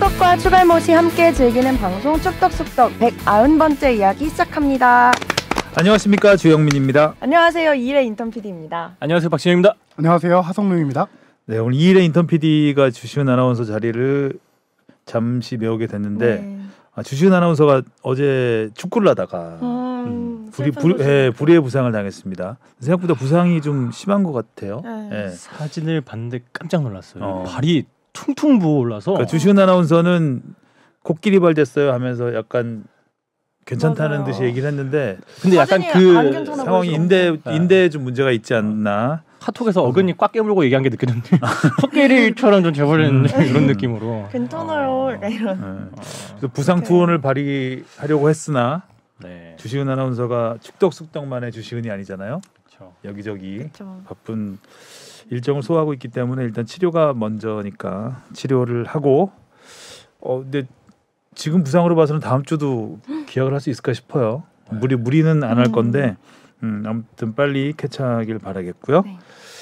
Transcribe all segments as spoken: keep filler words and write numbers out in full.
축덕과 추갈못이 함께 즐기는 방송 축덕숙덕 백구십 번째 이야기 시작합니다. 안녕하십니까, 주영민입니다. 안녕하세요, 이일의 인턴 피디입니다. 안녕하세요, 박진영입니다. 안녕하세요, 하성룡입니다. 네, 오늘 이일의 인턴 피디가 주시은 아나운서 자리를 잠시 메우게 됐는데 네. 아, 주시은 아나운서가 어제 축구를 하다가 음, 음, 불이, 불, 예, 불의의 부상을 당했습니다. 생각보다 부상이 좀 심한 것 같아요. 네. 예. 사진을 봤는데 깜짝 놀랐어요. 어. 발이 퉁퉁 부어올라서 그러니까 주시은 아나운서는 코끼리 발 됐어요 하면서 약간 괜찮다는 맞아요. 듯이 얘기를 했는데 근데 약간 그 상황이 인대 인대에 좀 문제가 있지 않나. 카톡에서 어근이 꽉 깨물고 얘기한 게 느껴졌는데 코끼리처럼 좀 돼버리는 이런 느낌으로 괜찮아요. 어. 이런. 네. 그래서 부상 투혼을 발휘하려고 했으나 네. 주시은 아나운서가 축덕숙덕만의 주시은이 아니잖아요. 그쵸. 여기저기 그쵸. 바쁜 일정을 소화하고 있기 때문에 일단 치료가 먼저니까 치료를 하고 어 근데 지금 부상으로 봐서는 다음 주도 기약을 할 수 있을까 싶어요. 네. 무리 무리는 안 할 건데 음, 아무튼 빨리 쾌차하길 바라겠고요. 네.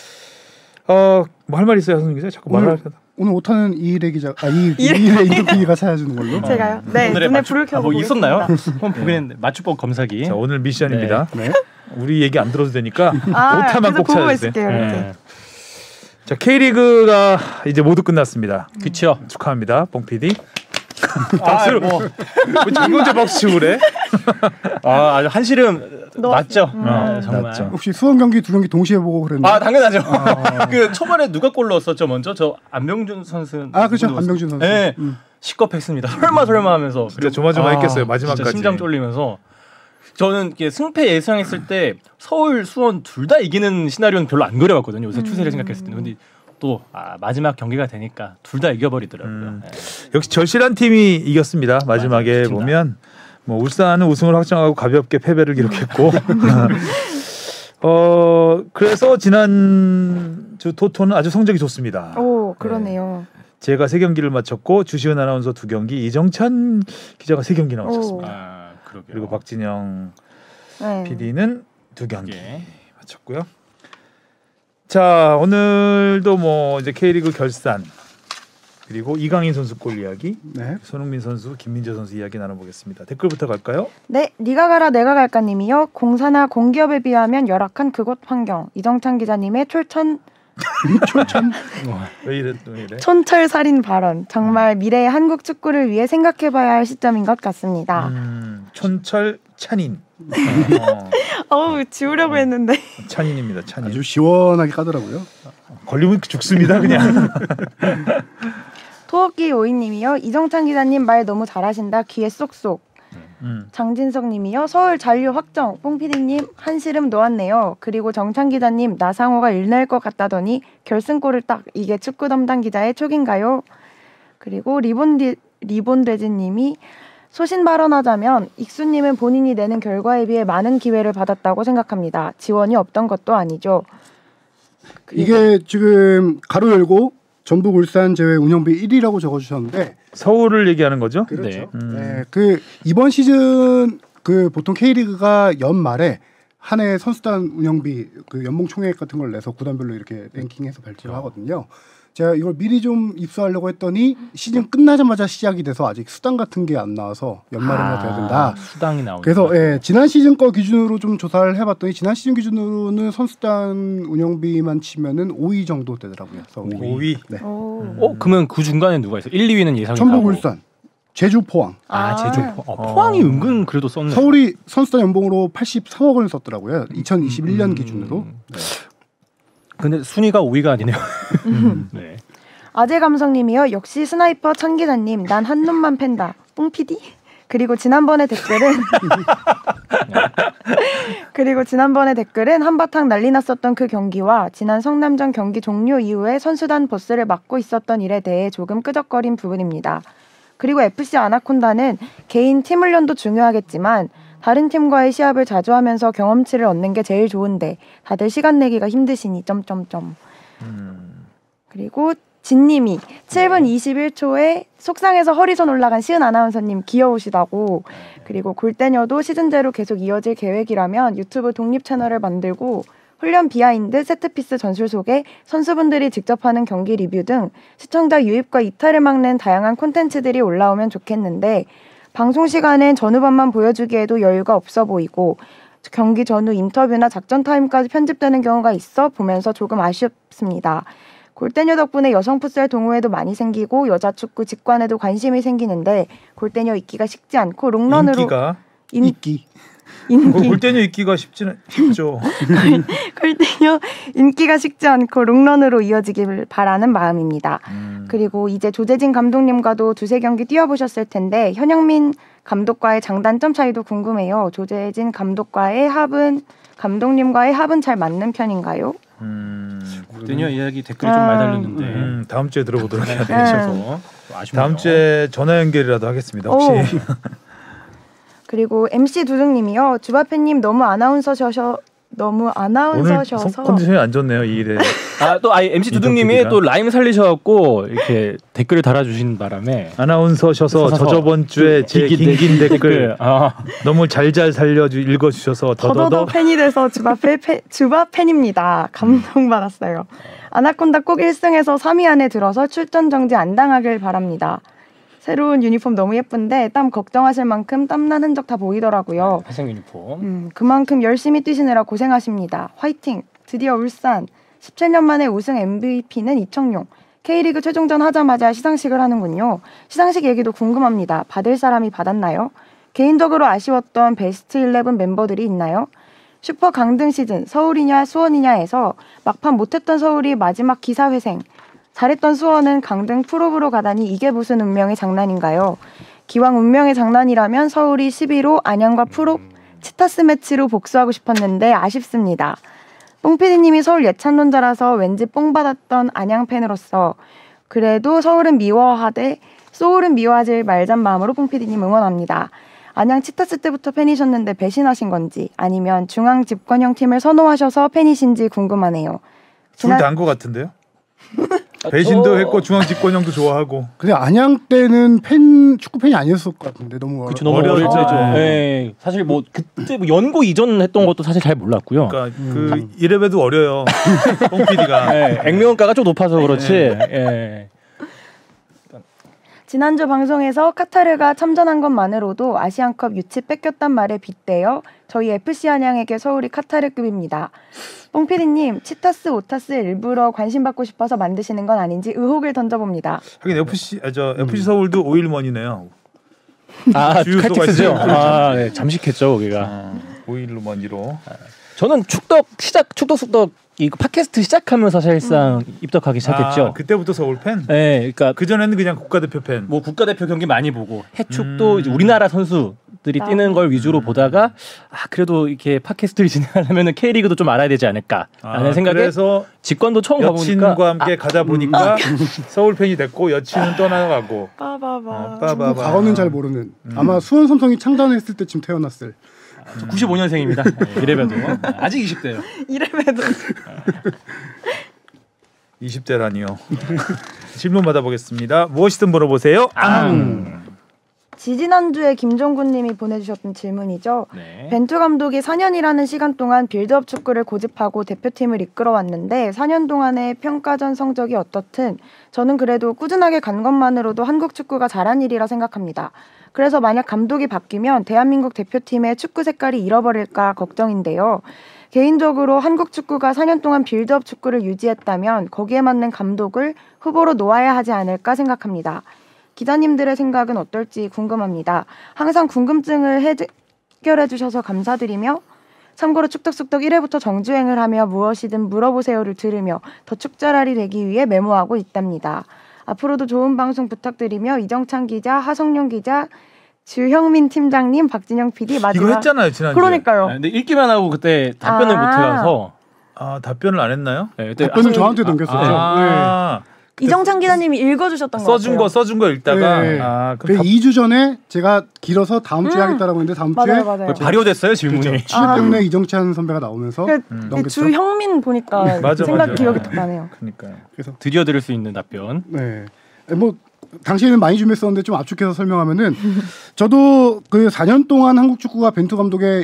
어, 뭐 할 말 있어요, 선생님 기자? 자꾸 말을 하시다. 오늘 오타는 이일의 기자, 아 이일의 인터뷰가 찾아주는 걸로. 제가요? 네. 오늘의 눈에 맞추, 불을 켜고 아, 뭐 있었나요? 한번 보긴 했는데 맞춤법 검사기. 자, 오늘 미션입니다. 네. 우리 얘기 안 들어도 되니까 아, 오타만 꼭 찾아주세요. 네. 자, K리그가 이제 모두 끝났습니다. 그렇죠. 축하합니다, 뽕 피디. 박수로 뭐 이건제 박수 치고 그래? 아, 아주 한시름 맞죠? 음. 아, 정말. 맞죠. 혹시 수원 경기 두 경기 동시에 보고 그랬나요? 아, 당연하죠. 아. 그 초반에 누가 골 넣었었죠? 먼저 저 안병준 선수. 아, 그렇죠. 안병준 선수. 네. 음. 시겁했습니다. 설마 설마 하면서 진짜 조마조마했겠어요. 아, 마지막까지. 심장 쫄리면서. 저는 승패 예상했을 때 서울, 수원 둘 다 이기는 시나리오는 별로 안 그려봤거든요. 요새 추세를 음. 생각했을 때는. 근데 또 아, 마지막 경기가 되니까 둘 다 이겨버리더라고요. 음. 네. 역시 절실한 팀이 이겼습니다. 마지막에 맞아, 보면 뭐 울산은 우승을 확정하고 가볍게 패배를 기록했고 어 그래서 지난 주 토토는 아주 성적이 좋습니다. 오, 그러네요. 네. 제가 세 경기를 마쳤고 주시은 아나운서 두 경기, 이정찬 기자가 세 경기나 마쳤습니다. 아, 그리고 박진영 네. 피디는 두 경기 예. 마쳤고요. 자, 오늘도 뭐 이제 K리그 결산 그리고 이강인 선수 골 이야기, 네. 손흥민 선수, 김민재 선수 이야기 나눠보겠습니다. 댓글부터 갈까요? 네, 네가 가라 내가 갈까님이요. 공사나 공기업에 비하면 열악한 그곳 환경. 이정찬 기자님의 촐천 촐천 왜 이래 왜 이래? 촌철살인 발언. 정말 미래의 한국 축구를 위해 생각해봐야 할 시점인 것 같습니다. 음, 촌철 찬인. 어. 어우, 지우려고 했는데. 찬인입니다. 찬인. 아주 시원하게 까더라고요. 걸리면 죽습니다, 그냥. 토끼 오이님이요. 이정찬 기자님 말 너무 잘하신다. 귀에 쏙쏙. 음. 장진석님이요. 서울 잔류 확정. 뽕피디님 한시름 놓았네요. 그리고 정찬 기자님 나상호가 일낼 것 같다더니 결승골을 딱. 이게 축구 담당 기자의 촉인가요? 그리고 리본디 리본돼지님이 소신 발언하자면 익수님은 본인이 내는 결과에 비해 많은 기회를 받았다고 생각합니다. 지원이 없던 것도 아니죠. 이게 지금 가로 열고 전북 울산 제외 운영비 일 위라고 적어주셨는데 서울을 얘기하는 거죠? 그렇죠. 네. 음. 네, 그 이번 시즌 그 보통 K리그가 연말에 한 해 선수단 운영비 그 연봉 총액 같은 걸 내서 구단별로 이렇게 랭킹해서 발표를 하거든요. 제가 이걸 미리 좀 입수하려고 했더니 시즌 끝나자마자 시작이 돼서 아직 수당 같은 게 안 나와서 연말에만 아, 돼야 된다. 수당이 나오니까. 그래서 예, 지난 시즌 거 기준으로 좀 조사를 해봤더니 지난 시즌 기준으로는 선수단 운영비만 치면은 오 위 정도 되더라고요. 오 위. 네. 음. 어, 그러면 그 중간에 누가 있어? 일, 이 위는 예상이 전북 울산, 제주 포항. 아, 제주 포항. 어, 포항이 어. 은근 그래도 썼네. 서울이 선수단 연봉으로 팔십삼억 원을 썼더라고요. 이천이십일 년 음. 기준으로. 네. 근데 순위가 오 위가 아니네요. 네. 아재 감성님이요. 역시 스나이퍼 천 기자님. 난 한 놈만 팬다. 뽕피디? 그리고 지난번에 댓글은 그리고 지난번에 댓글은 한바탕 난리 났었던 그 경기와 지난 성남전 경기 종료 이후에 선수단 보스를 맡고 있었던 일에 대해 조금 끄적거린 부분입니다. 그리고 에프씨 아나콘다는 개인 팀 훈련도 중요하겠지만 다른 팀과의 시합을 자주 하면서 경험치를 얻는 게 제일 좋은데 다들 시간 내기가 힘드시니 점점점. 음. 그리고 진님이 칠 분 이십일 초에 속상해서 허리선 올라간 시은 아나운서님 귀여우시다고. 그리고 골대녀도 시즌제로 계속 이어질 계획이라면 유튜브 독립 채널을 만들고 훈련 비하인드, 세트피스 전술 소개, 선수분들이 직접 하는 경기 리뷰 등 시청자 유입과 이탈을 막는 다양한 콘텐츠들이 올라오면 좋겠는데 방송 시간엔 전후반만 보여주기에도 여유가 없어 보이고 경기 전후 인터뷰나 작전 타임까지 편집되는 경우가 있어 보면서 조금 아쉽습니다. 골대녀 덕분에 여성 풋살 동호회도 많이 생기고 여자 축구 직관에도 관심이 생기는데 골대녀 있기가 쉽지 않고 롱런으로 인기가 인, 있기 인기 골대녀 있기가 쉽지는 쉽죠. 골대녀 인기가 식지 않고 롱런으로 이어지길 바라는 마음입니다. 음. 그리고 이제 조재진 감독님과도 두세 경기 뛰어보셨을 텐데 현영민 감독과의 장단점 차이도 궁금해요. 조재진 감독과의 합은 감독님과의 합은 잘 맞는 편인가요? 음. 골대녀 이야기 댓글이 좀 많이 달렸는데 음, 다음 주에 들어보도록 해야 네. 되셔서 아쉽네요. 다음 주에 전화 연결이라도 하겠습니다. 혹시 그리고 엠씨 두둥님이요. 주바팬님 너무 아나운서셔서 너무 오늘 아나운서셔서 성- 컨디션이 안 좋네요. 이 일에 아또 아, 엠씨 두둥님이 피디가. 또 라임 살리셔갖고 이렇게 댓글을 달아주신 바람에 아나운서셔서 서서 저저번 주에 제 기긴 긴긴 댓글 아, 너무 잘잘 살려주 읽어주셔서 더더더 더더더 팬이 돼서 주바팬 팬- 주바팬입니다. 감동받았어요. 아나콘다 꼭 일 승에서 삼 위 안에 들어서 출전 정지 안 당하길 바랍니다. 새로운 유니폼 너무 예쁜데 땀 걱정하실 만큼 땀난 흔적 다 보이더라고요. 회색 유니폼. 음, 그만큼 열심히 뛰시느라 고생하십니다. 화이팅! 드디어 울산 십칠 년 만에 우승 엠브이피는 이청용. K리그 최종전 하자마자 시상식을 하는군요. 시상식 얘기도 궁금합니다. 받을 사람이 받았나요? 개인적으로 아쉬웠던 베스트 십일 멤버들이 있나요? 슈퍼 강등 시즌 서울이냐 수원이냐에서 막판 못했던 서울이 마지막 기사회생, 잘했던 수원은 강등 프로브로 가다니 이게 무슨 운명의 장난인가요? 기왕 운명의 장난이라면 서울이 십일 호 안양과 프로 치타스 매치로 복수하고 싶었는데 아쉽습니다. 뽕피디님이 서울 예찬론자라서 왠지 뽕 받았던 안양 팬으로서 그래도 서울은 미워하되 소울은 미워하지 말잔 마음으로 뽕피디님 응원합니다. 안양 치타스 때부터 팬이셨는데 배신하신 건지 아니면 중앙 집권형 팀을 선호하셔서 팬이신지 궁금하네요. 둘 다 한 것 같은데요. 배신도 했고 중앙 집권형도 좋아하고. 근데 안양 때는 팬 축구 팬이 아니었을 것 같은데 너무 그쵸, 어려- 너무 어려울 어렸죠. 때죠. 네. 사실 뭐 그때 뭐 연고 이전 했던 것도 사실 잘 몰랐고요. 그러니까 그 이래봬도 어려요. 뽕 피디가. 네, 액면가가 좀 높아서 그렇지. 예. 지난주 방송에서 카타르가 참전한 것만으로도 아시안컵 유치 뺏겼단 말에 빗대어 저희 에프씨 안양에게 서울이 카타르급입니다. 뽕피디님, 치타스, 오타스 일부러 관심 받고 싶어서 만드시는 건 아닌지 의혹을 던져봅니다. 하긴 에프씨 아, 저 에프씨 서울도 오일먼이네요. 아, 주유소가 칼텍스죠. 있어요. 아, 네, 잠식했죠, 거기가. 어, 오일먼이로. 저는 축덕 시작 축덕 숙덕 이 팟캐스트 시작하면서 사실상 입덕하기 시작했죠. 아, 그때부터 서울 팬? 네, 그러니까 그 전에는 그냥 국가대표 팬. 뭐 국가대표 경기 많이 보고 해축도 음. 이제 우리나라 선수들이 아. 뛰는 걸 위주로 보다가 아 그래도 이렇게 팟캐스트를 진행하려면은 K리그도 좀 알아야 되지 않을까라는 아, 생각에 그래서 직관도 처음 여친과 가보니까 함께 가다 보니까 서울 팬이 됐고 여친은 떠나가고. 빠바바. 어, 축구 빠바바. 과거는 잘 모르는 아마 수원 삼성이 창단했을 때쯤 태어났을 구십오 년생입니다. 네, 이래봬도 아직 이십 대예요. 이래봬도 이십 대라니요. 질문 받아보겠습니다. 무엇이든 물어보세요. 앙. 지지난주에 김종군님이 보내주셨던 질문이죠. 네. 벤투 감독이 사 년이라는 시간 동안 빌드업 축구를 고집하고 대표팀을 이끌어왔는데 사 년 동안의 평가전 성적이 어떻든 저는 그래도 꾸준하게 간 것만으로도 한국 축구가 잘한 일이라 생각합니다. 그래서 만약 감독이 바뀌면 대한민국 대표팀의 축구 색깔이 잃어버릴까 걱정인데요. 개인적으로 한국 축구가 사 년 동안 빌드업 축구를 유지했다면 거기에 맞는 감독을 후보로 놓아야 하지 않을까 생각합니다. 기자님들의 생각은 어떨지 궁금합니다. 항상 궁금증을 해결해 주셔서 감사드리며 참고로 축덕숙덕 일 회부터 정주행을 하며 무엇이든 물어보세요를 들으며 더 축자랄이 되기 위해 메모하고 있답니다. 앞으로도 좋은 방송 부탁드리며 이정찬 기자, 하성룡 기자, 주형민 팀장님, 박진영 피디 마지막 이거 했잖아요 지난주에. 그러니까요. 아, 근데 읽기만 하고 그때 답변을 아. 못 해가서 아 답변을 안 했나요? 네, 그때 답변은 하성룡- 저한테 아, 넘겼었죠. 아, 이정찬 기자님이 읽어주셨던 거 써준 같아요. 거 써준 거 읽다가 네. 아 그 그럼 답- 이 주 전에 제가 길어서 다음 주에 음. 하겠다라고 했는데 다음 맞아요, 주에 맞아요. 발효됐어요 질문이. 취재 아. 때문에 이정찬 선배가 나오면서 그 넘겼죠. 주형민 보니까 맞아, 생각 맞아. 기억이 딱 나네요. 그러니까요. 드디어 들을 수 있는 답변. 네. 뭐 당시에는 많이 준비했었는데 좀 압축해서 설명하면은 저도 그 사 년 동안 한국 축구가 벤투 감독의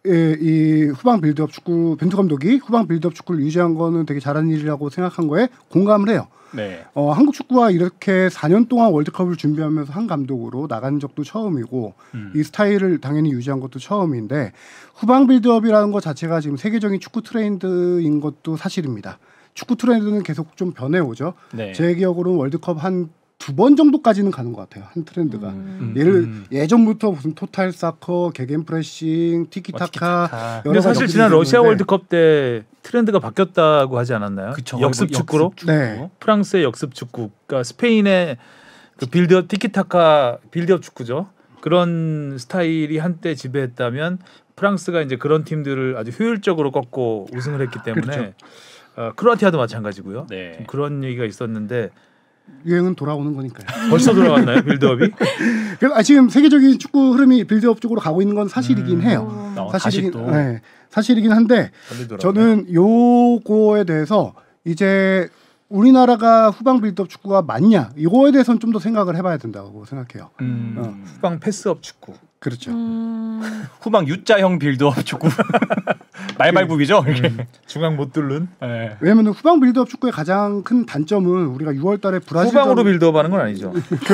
예, 이 후방 빌드업 축구 벤투 감독이 후방 빌드업 축구를 유지한 거는 되게 잘한 일이라고 생각한 거에 공감을 해요. 네. 어, 한국 축구가 이렇게 사 년 동안 월드컵을 준비하면서 한 감독으로 나간 적도 처음이고 음. 이 스타일을 당연히 유지한 것도 처음인데 후방 빌드업이라는 것 자체가 지금 세계적인 축구 트렌드인 것도 사실입니다. 축구 트렌드는 계속 좀 변해오죠. 네. 제 기억으로는 월드컵 한 두 번 정도까지는 가는 것 같아요. 한 트렌드가. 음. 예를 음. 예전부터 무슨 토탈 사커, 개겐프레싱, 티키타카. 근데 사실 지난 러시아 월드컵 때 트렌드가 바뀌었다고 하지 않았나요? 그쵸, 역습 축구로. 역습 축구. 네. 프랑스의 역습 축구. 그러니까 스페인의 그 빌드업 티키타카 빌드업 축구죠. 그런 스타일이 한때 지배했다면 프랑스가 이제 그런 팀들을 아주 효율적으로 꺾고 우승을 했기 때문에 그렇죠. 어, 크로아티아도 마찬가지고요. 네. 그런 얘기가 있었는데. 유행은 돌아오는 거니까요. 벌써 돌아왔나요, 빌드업이? 아, 지금 세계적인 축구 흐름이 빌드업 쪽으로 가고 있는 건 사실이긴 음. 해요. 어, 사실이긴, 네, 사실이긴 한데 저는 요거에 대해서 이제 우리나라가 후방 빌드업 축구가 맞냐 이거에 대해서는 좀 더 생각을 해봐야 된다고 생각해요. 음. 어. 후방 패스업 축구. 그렇죠. 음... 후방 U자형 빌드업 축구. 말발굽이죠. 음, 중앙 못 뚫는. 네. 왜냐하면 후방 빌드업 축구의 가장 큰 단점은 우리가 유월달에 브라질 후방으로 빌드업하는 건 아니죠.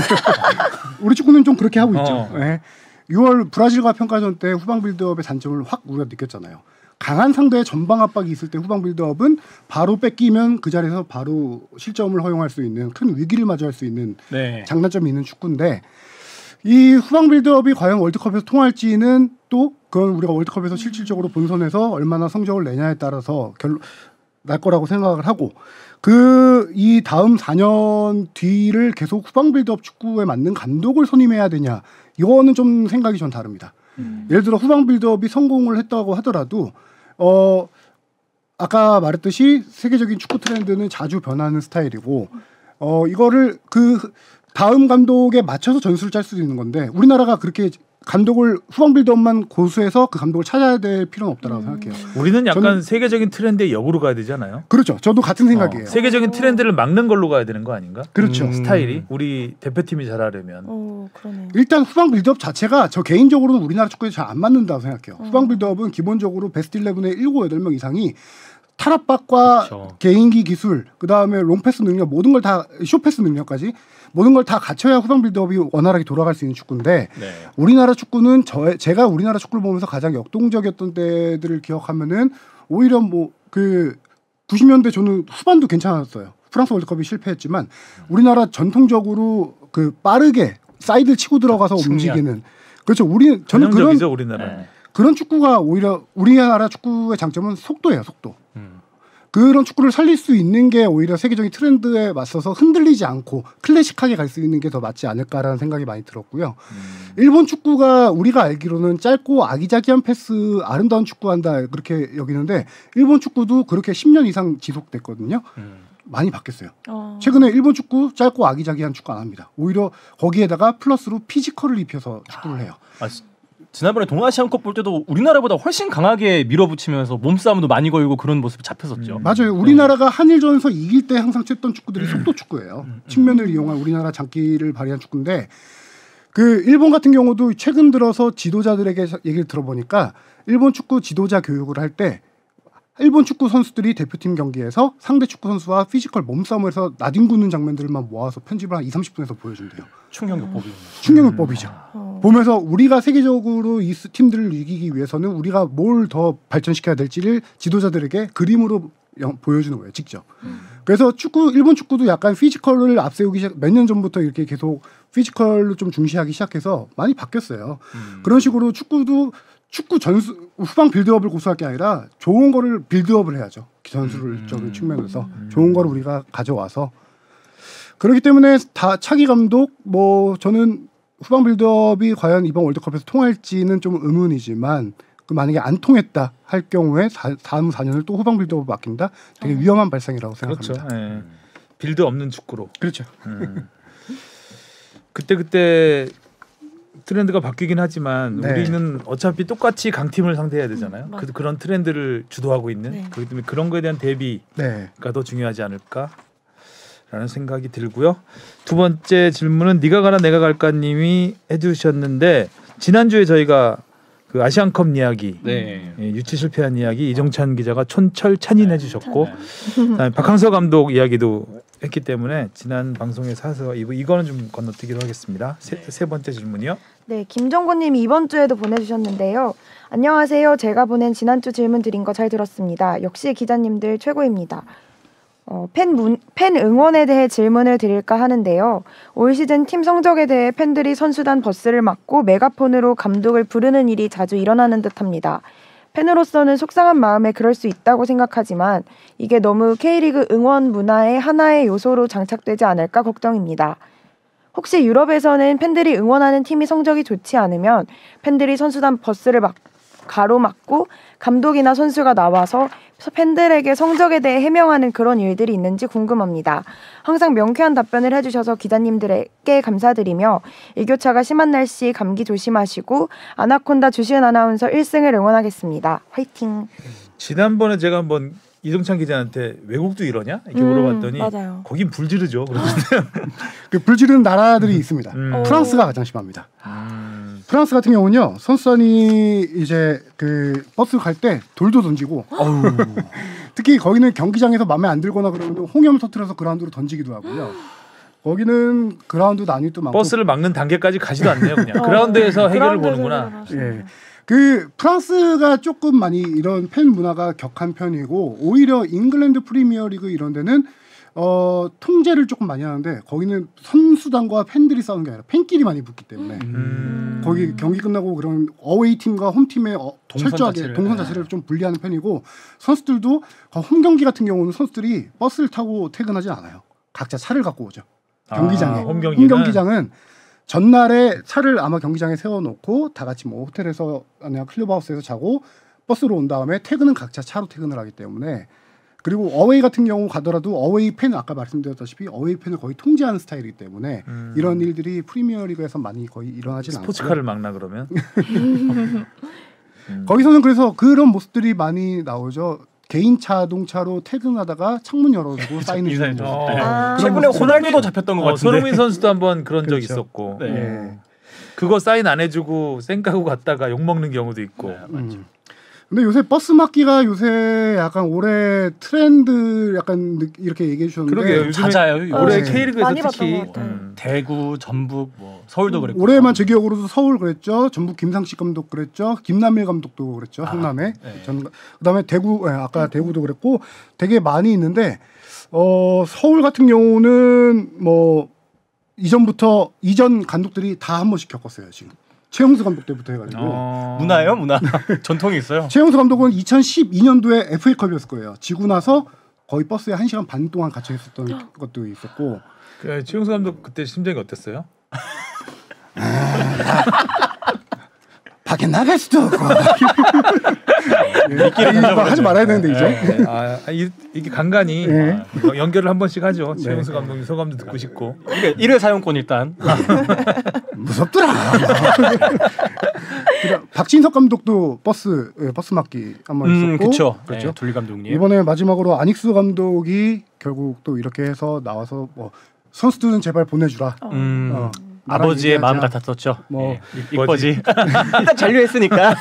우리 축구는 좀 그렇게 하고 있죠. 어. 네. 유월 브라질과 평가전 때 후방 빌드업의 단점을 확 우리가 느꼈잖아요. 강한 상대의 전방 압박이 있을 때 후방 빌드업은 바로 뺏기면 그 자리에서 바로 실점을 허용할 수 있는 큰 위기를 마주할 수 있는 네. 장단점이 있는 축구인데 이 후방 빌드업이 과연 월드컵에서 통할지는 또 그건 우리가 월드컵에서 실질적으로 본선에서 얼마나 성적을 내냐에 따라서 결, 날 거라고 생각을 하고 그 이 다음 사 년 뒤를 계속 후방 빌드업 축구에 맞는 감독을 선임해야 되냐 이거는 좀 생각이 전 다릅니다. 음. 예를 들어 후방 빌드업이 성공을 했다고 하더라도 어 아까 말했듯이 세계적인 축구 트렌드는 자주 변하는 스타일이고 어 이거를 그 다음 감독에 맞춰서 전술을 짤 수도 있는 건데 우리나라가 그렇게 감독을 후방 빌드업만 고수해서 그 감독을 찾아야 될 필요는 없다라고 음. 생각해요. 우리는 약간 세계적인 트렌드의 역으로 가야 되잖아요. 그렇죠. 저도 같은 생각이에요. 어, 세계적인 트렌드를 막는 걸로 가야 되는 거 아닌가? 그렇죠. 음. 스타일이 우리 대표팀이 잘하려면. 오, 그러네요. 일단 후방 빌드업 자체가 저 개인적으로는 우리나라 축구에 잘 안 맞는다고 생각해요. 음. 후방 빌드업은 기본적으로 베스트 십일의 일곱, 여덟 명 이상이 탈압박과 그렇죠. 개인기 기술, 그다음에 롱패스 능력 모든 걸 다 숏패스 능력까지 모든 걸 다 갖춰야 후방 빌드업이 원활하게 돌아갈 수 있는 축구인데 네. 우리나라 축구는 저 제가 우리나라 축구를 보면서 가장 역동적이었던 때들을 기억하면은 오히려 뭐 그 구십 년대 저는 후반도 괜찮았어요. 프랑스 월드컵이 실패했지만 우리나라 전통적으로 그 빠르게 사이드 치고 들어가서 측면. 움직이는 그렇죠. 우리 저는 그런 우리나라. 네. 그런 축구가 오히려 우리나라 축구의 장점은 속도예요. 속도. 음. 그런 축구를 살릴 수 있는 게 오히려 세계적인 트렌드에 맞서서 흔들리지 않고 클래식하게 갈 수 있는 게 더 맞지 않을까라는 생각이 많이 들었고요. 음. 일본 축구가 우리가 알기로는 짧고 아기자기한 패스 아름다운 축구한다 그렇게 여기는데 일본 축구도 그렇게 십 년 이상 지속됐거든요. 음. 많이 바뀌었어요. 어. 최근에 일본 축구 짧고 아기자기한 축구 안 합니다. 오히려 거기에다가 플러스로 피지컬을 입혀서 축구를 해요. 아, 지난번에 동아시안컵 볼 때도 우리나라보다 훨씬 강하게 밀어붙이면서 몸싸움도 많이 걸고 그런 모습이 잡혔었죠. 음, 맞아요. 우리나라가 네. 한일전에서 이길 때 항상 쳤던 축구들이 음. 속도 축구예요. 음, 음. 측면을 이용한 우리나라 장기를 발휘한 축구인데 그 일본 같은 경우도 최근 들어서 지도자들에게 얘기를 들어보니까 일본 축구 지도자 교육을 할 때 일본 축구 선수들이 대표팀 경기에서 상대 축구 선수와 피지컬 몸싸움을 해서 나뒹구는 장면들만 모아서 편집을 한 이삼십 분에서 보여준대요. 충격요법이죠. 충격요법이죠. 음. 보면서 우리가 세계적으로 이 팀들을 이기기 위해서는 우리가 뭘 더 발전시켜야 될지를 지도자들에게 그림으로 보여주는 거예요. 직접. 음. 그래서 축구 일본 축구도 약간 피지컬을 앞세우기 시작 몇 년 전부터 이렇게 계속 피지컬로 좀 중시하기 시작해서 많이 바뀌었어요. 음. 그런 식으로 축구도 축구 전수 후방 빌드업을 고수할 게 아니라 좋은 거를 빌드업을 해야죠. 전술적인 음. 측면에서 음. 좋은 거를 우리가 가져와서 그렇기 때문에 다 차기 감독 뭐 저는 후방 빌드업이 과연 이번 월드컵에서 통할지는 좀 의문이지만 그 만약에 안 통했다 할 경우에 사, 다음 사 년을 또 후방 빌드업을 맡긴다 되게 어. 위험한 발상이라고 생각합니다. 그렇죠. 네. 빌드 없는 축구로. 그렇죠. 음. 그때 그때 트렌드가 바뀌긴 하지만 네. 우리는 어차피 똑같이 강팀을 상대해야 되잖아요. 음, 그, 그런 트렌드를 주도하고 있는 네. 그렇기 때문에 그런 거에 대한 대비가 네. 더 중요하지 않을까라는 생각이 들고요. 두 번째 질문은 네가 가라 내가 갈까 님이 해주셨는데 지난주에 저희가 그 아시안컵 이야기, 네. 예, 유치 실패한 이야기 이정찬 기자가 촌철찬인 해주셨고, 그다음에 박항서 감독 이야기도 했기 때문에 지난 방송에 사서 이거 이거는 좀 건너뛰기로 하겠습니다. 세, 세 번째 질문이요. 네, 김정곤님이 이번 주에도 보내주셨는데요. 안녕하세요. 제가 보낸 지난주 질문 드린 거 잘 들었습니다. 역시 기자님들 최고입니다. 어, 팬, 문, 팬 응원에 대해 질문을 드릴까 하는데요. 올 시즌 팀 성적에 대해 팬들이 선수단 버스를 막고 메가폰으로 감독을 부르는 일이 자주 일어나는 듯합니다. 팬으로서는 속상한 마음에 그럴 수 있다고 생각하지만 이게 너무 K리그 응원 문화의 하나의 요소로 장착되지 않을까 걱정입니다. 혹시 유럽에서는 팬들이 응원하는 팀이 성적이 좋지 않으면 팬들이 선수단 버스를 막 가로막고 감독이나 선수가 나와서 팬들에게 성적에 대해 해명하는 그런 일들이 있는지 궁금합니다. 항상 명쾌한 답변을 해주셔서 기자님들에게 감사드리며 일교차가 심한 날씨 감기 조심하시고 아나콘다 주시은 아나운서 일 승을 응원하겠습니다. 화이팅! 지난번에 제가 한번 이동찬 기자한테 외국도 이러냐 이렇게 음, 물어봤더니 맞아요. 거긴 불 지르죠. 그 불지르는 나라들이 있습니다. 음. 프랑스가 가장 심합니다. 음. 프랑스 같은 경우는요, 선수단이 이제 그 버스 갈 때 돌도 던지고, 특히 거기는 경기장에서 마음에 안 들거나 그러면 홍염 터뜨려서 그라운드로 던지기도 하고요. 거기는 그라운드 난이도 많고 버스를 막는 단계까지 가지도 않네요. 그냥 그라운드에서 해결을 보는구나. 예. 그 프랑스가 조금 많이 이런 팬 문화가 격한 편이고 오히려 잉글랜드 프리미어리그 이런 데는 어, 통제를 조금 많이 하는데 거기는 선수단과 팬들이 싸우는 게 아니라 팬끼리 많이 붙기 때문에 음. 거기 경기 끝나고 그런 어웨이 팀과 홈 팀의 어, 동선 철저하게 자체를, 동선 자체를 좀 분리하는 편이고 선수들도 홈 경기 같은 경우는 선수들이 버스를 타고 퇴근하지 않아요. 각자 차를 갖고 오죠. 경기장에. 아, 홈 경기는? 홈 경기장은 전날에 차를 아마 경기장에 세워놓고 다 같이 뭐 호텔에서 아니면 클럽하우스에서 자고 버스로 온 다음에 퇴근은 각자 차로 퇴근을 하기 때문에 그리고 어웨이 같은 경우 가더라도 어웨이 팬 아까 말씀드렸다시피 어웨이 팬을 거의 통제하는 스타일이기 때문에 음. 이런 일들이 프리미어리그에서 많이 거의 일어나진 않고 스포츠카를 막나 그러면 음. 거기서는 그래서 그런 모습들이 많이 나오죠. 개인 자동차로 퇴근하다가 창문 열어두고 사인을 주는 거. 어. 아. 최근에 호날두도 잡혔던 것 어, 같은데. 손흥민 선수도 한번 그런 적 그렇죠. 있었고. 네. 네. 그거 사인 안 해주고 쌩까고 갔다가 욕 먹는 경우도 있고. 네, 맞죠. 음. 근데 요새 버스 막기가 요새 약간 올해 트렌드 약간 느- 이렇게 얘기해 주셨는데 그러게요. 요즘에 잦아요. 올해 네. K리그에서 많이 봤던 특히 것 같아요. 음. 대구, 전북, 뭐 서울도 그랬고. 올해만 제 기억으로도 서울 그랬죠. 전북 김상식 감독 그랬죠. 김남일 감독도 그랬죠. 아, 성남에. 네. 전 그다음에 대구 예, 아까 대구도 그랬고 되게 많이 있는데 어 서울 같은 경우는 뭐 이전부터 이전 감독들이 다 한 번씩 겪었어요. 지금. 최용수 감독 때부터 해가지고 어. 문화예요, 문화. 전통이 있어요. 최용수 감독은 이천십이 년도에 에프에이컵이었을 거예요. 지고 나서 거의 버스에 한 시간 반 동안 갇혀 있었던 것도 있었고 그 최용수 감독 그때 심정이 어땠어요? 밖에 나갈 수도 없고 예, 이거 하지 말아야 되는데 이제 네. 아, 이, 이게 간간히 네. 아, 연결을 한 번씩 하죠. 네. 최용수 감독님 소감도 듣고 싶고. 이게 일회 사용권 일단. 무섭더라. 그다음 박진석 감독도 버스 예, 버스 막기 한 번 음, 있었고 그렇죠. 그렇죠. 네, 둘리 감독님. 이번에 마지막으로 안익수 감독이 결국 또 이렇게 해서 나와서 뭐 선수들은 제발 보내주라. 음. 어, 아버지의 얘기하자. 마음 같았었죠. 뭐 네. 이뻐지. 일단 잔류했으니까.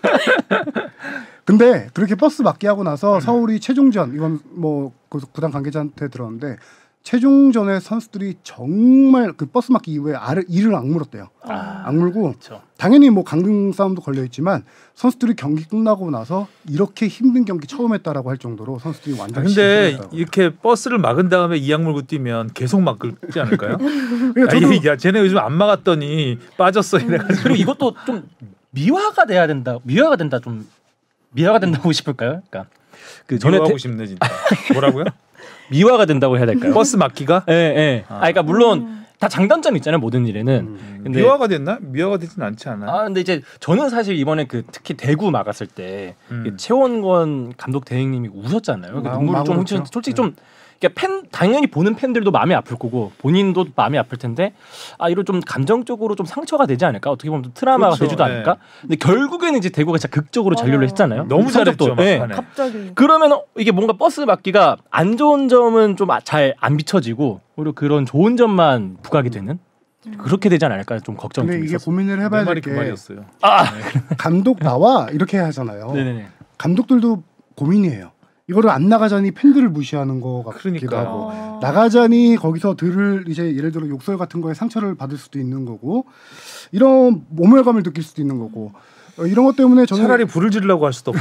근데 그렇게 버스 막기 하고 나서 서울이 최종전 이건 뭐 그 구단 관계자한테 들었는데 최종전에 선수들이 정말 그 버스 막기 이후에 알을 이를 악물었대요. 아, 악물고 그렇죠. 당연히 뭐 강등 싸움도 걸려 있지만 선수들이 경기 끝나고 나서 이렇게 힘든 경기 처음 했다라고 할 정도로 선수들이 아, 완전 근데 이렇게 버스를 막은 다음에 이악 물고 뛰면 계속 막을지 않을까요? 그러니까 아, 저도 이- 야, 쟤네 요즘 안 막았더니 빠졌어 이래가지고. 그리고 이것도 좀 미화가 돼야 된다. 미화가 된다 좀 미화가 된다고 싶을까요? 그러니까 그 전에 하고 태, 싶네 진짜. 뭐라고요? 미화가 된다고 해야 될까요? 버스 막기가? 예, 예. 아, 그러니까 물론 음. 다 장단점이 있잖아요. 모든 일에는. 음. 근데 미화가 됐나? 미화가 되진 않지 않아요? 아 근데 이제 저는 사실 이번에 그 특히 대구 막았을 때 음. 그 최원권 감독 대행님이 우셨잖아요. 그 아, 눈물을 좀 마음 훔치는 그렇죠. 솔직히 좀 그러니까 팬 당연히 보는 팬들도 마음이 아플 거고 본인도 마음이 아플 텐데 아 이런 좀 감정적으로 좀 상처가 되지 않을까? 어떻게 보면 좀 트라우마가 그렇죠. 되지도 네. 않을까? 근데 결국에는 이제 대구가 진짜 극적으로 맞아요. 잔류를 했잖아요. 너무 성적도. 잘했죠. 네. 막판에. 갑자기. 그러면 이게 뭔가 버스 막기가 안 좋은 점은 좀 잘 안 비춰지고 오히려 그런 좋은 점만 부각이 되는 그렇게 되지 않을까 좀 걱정이 근데 좀 이게 있었어요. 고민을 해봐야 될 말이 게 그 말이었어요. 아, 감독 나와 이렇게 하잖아요. 네네네. 감독들도 고민이에요. 이거를 안 나가자니 팬들을 무시하는 거 같기도 그러니까요. 하고 어. 나가자니 거기서 들을 이제 예를 들어 욕설 같은 거에 상처를 받을 수도 있는 거고 이런 모멸감을 느낄 수도 있는 거고 어, 이런 것 때문에 저는 차라리 불을 지르려고 할 수도 없고.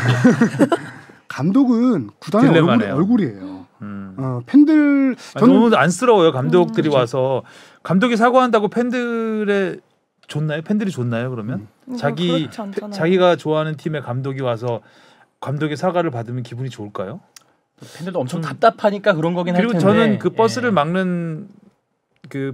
감독은 구단의 얼굴, 딜레마네요. 얼굴이에요. 음. 어, 팬들 아니, 저는 너무 안쓰러워요. 감독들이 음. 와서 감독이 사과한다고 팬들의 좋나요? 팬들이 좋나요? 그러면 음, 자기 그렇지 않잖아요. 자기가 좋아하는 팀의 감독이 와서 감독의 사과를 받으면 기분이 좋을까요? 팬들도 엄청 음. 답답하니까 그런 거긴 할 그리고 텐데. 저는 그 버스를 예. 막는 그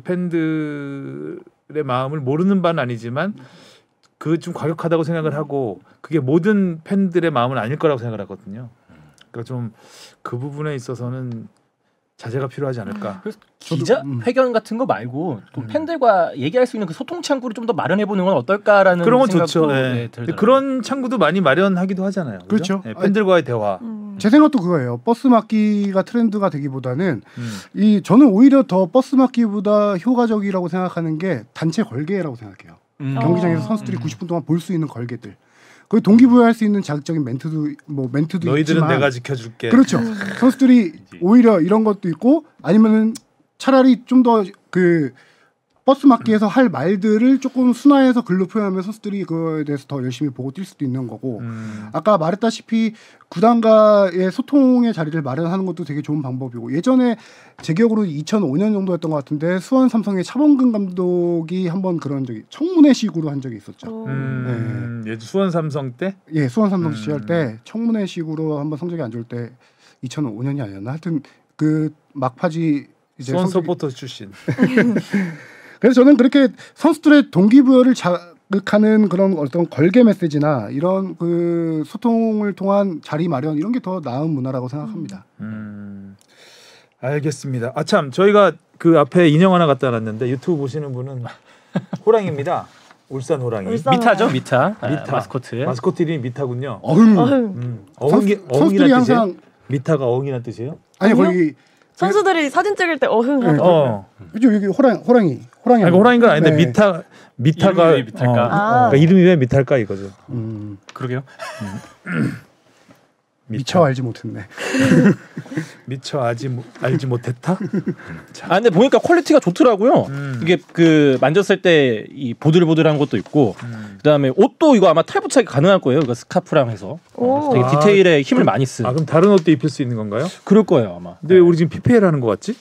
팬들의 마음을 모르는 바는 아니지만 그 좀 과격하다고 생각을 하고 그게 모든 팬들의 마음은 아닐 거라고 생각을 하거든요. 그러니까 좀 그 부분에 있어서는 자제가 필요하지 않을까. 그래서 기자 음. 회견 같은 거 말고 좀 음. 팬들과 얘기할 수 있는 그 소통 창구를 좀 더 마련해 보는 건 어떨까라는 그런 건 생각도 좋죠. 예. 예, 근데 들더라고요. 그런 창구도 많이 마련하기도 하잖아요. 그죠? 그렇죠. 예, 팬들과의 대화. 음. 제 생각도 그거예요. 버스 막기가 트렌드가 되기보다는 음. 이 저는 오히려 더 버스 막기보다 효과적이라고 생각하는 게 단체 걸개라고 생각해요. 음. 경기장에서 어. 선수들이 음. 구십 분 동안 볼 수 있는 걸개들. 거기 동기부여할 수 있는 자극적인 멘트도 뭐 멘트도 너희들은 있지만 내가 지켜줄게. 그렇죠. 선수들이 오히려 이런 것도 있고 아니면은 차라리 좀 더 그 버스 막기에서 할 말들을 조금 순화해서 글로 표현하면 선수들이 그거에 대해서 더 열심히 보고 뛸 수도 있는 거고 음. 아까 말했다시피 구단과의 소통의 자리를 마련하는 것도 되게 좋은 방법이고 예전에 제 기억으로 이천오 년 정도였던 것 같은데 수원 삼성의 차범근 감독이 한번 그런 적이 청문회식으로 한 적이 있었죠. 어. 음. 예, 수원 삼성 때. 예, 수원 삼성 음. 시절 때 청문회식으로 한번 성적이 안 좋을 때 이천오 년이 아니었나 하여튼 그 막파지 이제 수원 성적이- 서포터 출신. 그래서 저는 그렇게 선수들의 동기부여를 자극하는 그런 어떤 걸개 메시지나 이런 그 소통을 통한 자리 마련 이런 게 더 나은 문화라고 생각합니다. 음. 알겠습니다. 아 참 저희가 그 앞에 인형 하나 갖다 놨는데 유튜브 보시는 분은 호랑이입니다. 울산 호랑이. 울산 미타죠, 호랑이. 미타. 아, 미타. 마스코트. 마스코트 이름이 미타군요. 어흥. 어흥. 음. 선수, 어흥이 선수들이 어흥이란 뜻이에요? 항상 미타가 어흥이란 뜻이에요? 아니 아니요? 거기 선수들이 사진 찍을 때 어흥 하죠. 어. 그죠 여기 호랑 호랑이 호랑이 아니, 호랑인 건 아닌데 네. 미타 미타가 이름이 왜 미탈까? 어, 아. 그러니까 이름이 왜 미탈까 이거죠. 음, 그러게요. 미처 알지 못했네. 미처 알지 못- 알지 못했다. 아 근데 보니까 퀄리티가 좋더라고요. 음. 이게 그 만졌을 때 이 보들보들한 것도 있고 음. 그다음에 옷도 이거 아마 탈부착이 가능할 거예요. 이거 스카프랑 해서 오. 되게 아, 디테일에 힘을 많이 쓴. 아 그럼 다른 옷도 입힐 수 있는 건가요? 그럴 거예요 아마. 근데 왜 우리 지금 피피엘 하는 거 같지?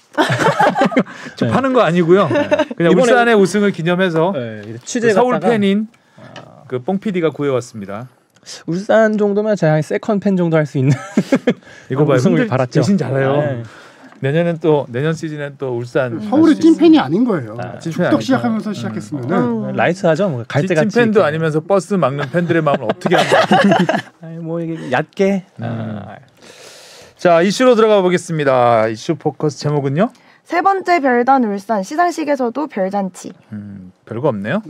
저 네. 파는 거 아니고요. 그냥 이번에- 울산의 우승을 기념해서 네, 그 취재 서울 갔다가 팬인 그 뽕 피디가 구해왔습니다. 울산 정도면 제가 한 세컨 팬 정도 할 수 있는 이거 봐요. 우승을 흔들- 바랐죠. 대신 잘해요. 네. 내년엔 또 내년 시즌엔 또 울산 서울의 찐팬이 아닌 거예요. 아, 찐팬 축덕 아니죠. 시작하면서 시작했으면은 음. 라이트하죠. 뭐 갈대같이. 찐팬도 이렇게. 아니면서 버스 막는 팬들의 마음을 어떻게 한 거야? 아니, 뭐 이게 얕게. 음. 아, 자 이슈로 들어가 보겠습니다. 이슈 포커스 제목은요? 세 번째 별단 울산 시상식에서도 별잔치. 음, 별거 없네요.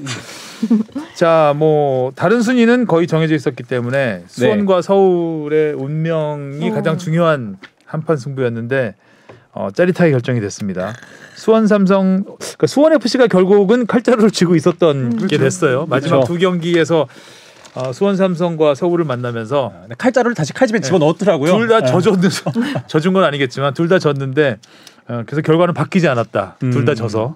자, 뭐 다른 순위는 거의 정해져 있었기 때문에 수원과 서울의 운명이 어. 가장 중요한 한판 승부였는데 어, 짜릿하게 결정이 됐습니다. 수원 삼성, 그러니까 수원 에프씨가 결국은 칼자루를 쥐고 있었던 음. 게 그렇죠. 됐어요. 마지막 그렇죠. 두 경기에서 어, 수원 삼성과 서울을 만나면서 근데 칼자루를 다시 칼집에 집어 넣었더라고요. 둘 다 네. 져줬는 져준 건 아니겠지만 둘 다 졌는데 어, 그래서 결과는 바뀌지 않았다. 둘 다 음. 져서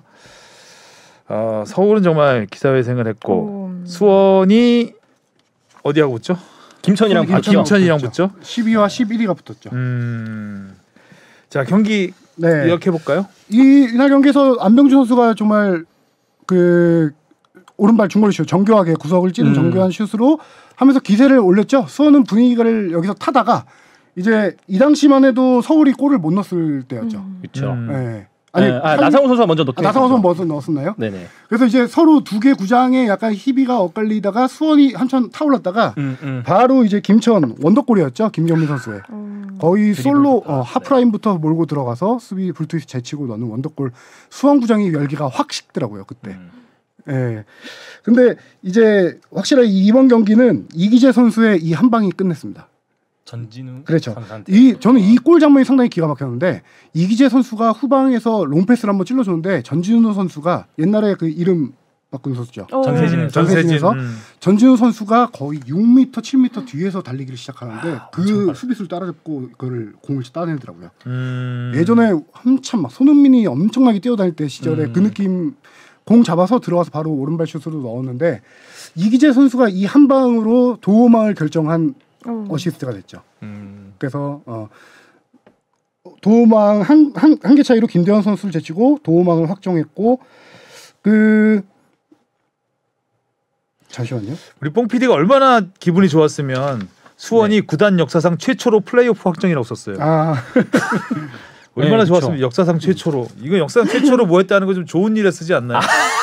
어, 서울은 정말 기사회생을 했고 오. 수원이 어디하고 붙죠? 김천이랑 김천. 아, 바뀌어. 김천이랑 붙죠. 십이와 십일 위가 붙었죠. 음, 자 경기 네. 요약해 볼까요? 이 이날 경기에서 안병준 선수가 정말 그 오른발 중거리 슛 정교하게 구석을 찌른 음. 정교한 슛으로 하면서 기세를 올렸죠. 수원은 분위기를 여기서 타다가 이제 이 당시만 해도 서울이 골을 못 넣었을 때였죠. 음. 그렇죠. 음. 네. 아니, 아니 아, 나상호 선수가 먼저 넣게. 아, 나상호 선수 했었죠. 먼저 넣었었나요? 네네. 그래서 이제 서로 두 개 구장에 약간 희비가 엇갈리다가 수원이 한참 타올랐다가 음, 음. 바로 이제 김천 원더골이었죠. 김경민 선수의 음. 거의 솔로 드리블. 어, 하프라인부터 몰고 들어가서 수비 불투시 제치고 넣는 원더골. 수원 구장이 열기가 확 식더라고요 그때. 음. 예. 근데 이제 확실하게 이번 경기는 이기재 선수의 이 한 방이 끝냈습니다. 전진우 그렇죠. 선수한테. 이 저는 이 골 장면이 상당히 기가 막혔는데 이기재 선수가 후방에서 롱패스를 한번 찔러줬는데 전진우 선수가 옛날에 그 이름 바꾼 선수죠. 전세진 전세진에서 음. 전진우 선수가 거의 육 미터, 칠 미터 뒤에서 달리기를 시작하는데 아, 그 수비수를 따라잡고 그걸 공을 따내더라고요. 음. 예전에 한참 막 손흥민이 엄청나게 뛰어다닐 때 시절에 음. 그 느낌 공 잡아서 들어가서 바로 오른발 슛으로 넣었는데 이기재 선수가 이 한 방으로 도움을 결정한 음. 어시스트가 됐죠. 음. 그래서 어, 도움왕 한 한 한 개 차이로 김대현 선수를 제치고 도움왕을 확정했고 그 잠시만요. 우리 뽕 피디가 얼마나 기분이 좋았으면 수원이 네. 구단 역사상 최초로 플레이오프 확정이라고 썼어요. 아 얼마나 네, 좋았으면 그렇죠. 역사상 최초로. 이거 역사상 최초로 뭐 했다는 거 좀 좋은 일에 쓰지 않나요?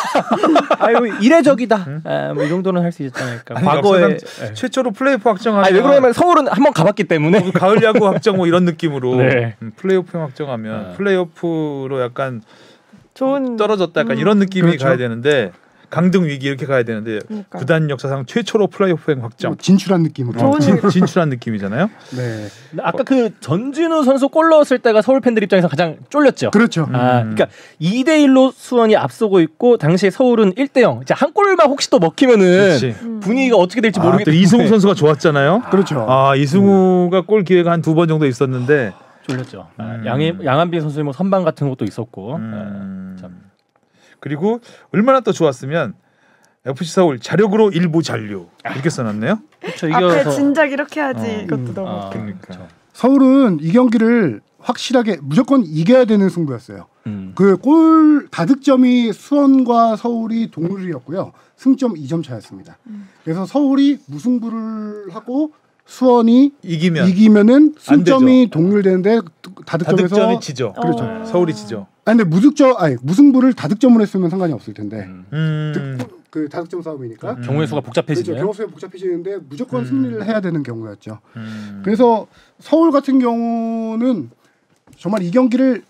아유 이례적이다. 아, 뭐 이 정도는 할 수 있지 않을까. 아니, 과거에 역사상 최초로 플레이오프 확정하면 아니 왜 그러냐면 서울은 한번 가봤기 때문에 가을 야구 확정 뭐 이런 느낌으로 네. 음, 플레이오프 확정하면 네. 플레이오프로 약간 좋은 떨어졌다 약간 음. 이런 느낌이 그렇죠. 가야 되는데 강등 위기 이렇게 가야 되는데 그러니까. 구단 역사상 최초로 플레이오프 확정 뭐 진출한 느낌으로. 좋은 진, 진출한 느낌이잖아요. 네, 아까 그 전진우 선수 골 넣었을 때가 서울 팬들 입장에서 가장 쫄렸죠. 그렇죠. 아, 음. 그러니까 이 대 일로 수원이 앞서고 있고 당시에 서울은 일 대 영. 이제 한 골만 혹시 또 먹히면은 그렇지. 음. 분위기가 어떻게 될지 아, 모르겠기 또 때문에 이승우 선수가 좋았잖아요. 그렇죠. 아 이승우가 골 기회가 한 두 번 정도 있었는데 쫄렸죠. 아, 음. 양희, 양한빈 선수의 뭐 선방 같은 것도 있었고. 음. 아, 참. 그리고 얼마나 또 좋았으면 에프씨 서울 자력으로 일부 잔류 이렇게 써놨네요. 그렇죠. 앞에 이겨서 진작 이렇게 하지 어. 이것도 음. 너무 아, 웃겨. 그러니까. 서울은 이 경기를 확실하게 무조건 이겨야 되는 승부였어요. 음. 그 골 다득점이 수원과 서울이 동률이었고요. 승점 이 점 차였습니다. 음. 그래서 서울이 무승부를 하고 수원이 이기면 이기면은 승점이 동률되는데 다득점에서 다득점이 지죠. 그렇죠. 어. 서울이 지죠. 아니 근데 무득점 아니 무승부를 다득점으로 했으면 상관이 없을 텐데 음. 음. 득, 그 다득점 싸움이니까 음. 경우의 수가 그렇죠. 복잡해지네요. 경우수가 복잡해지는데 무조건 음. 승리를 해야 되는 경우였죠. 음. 그래서 서울 같은 경우는 정말 이 경기를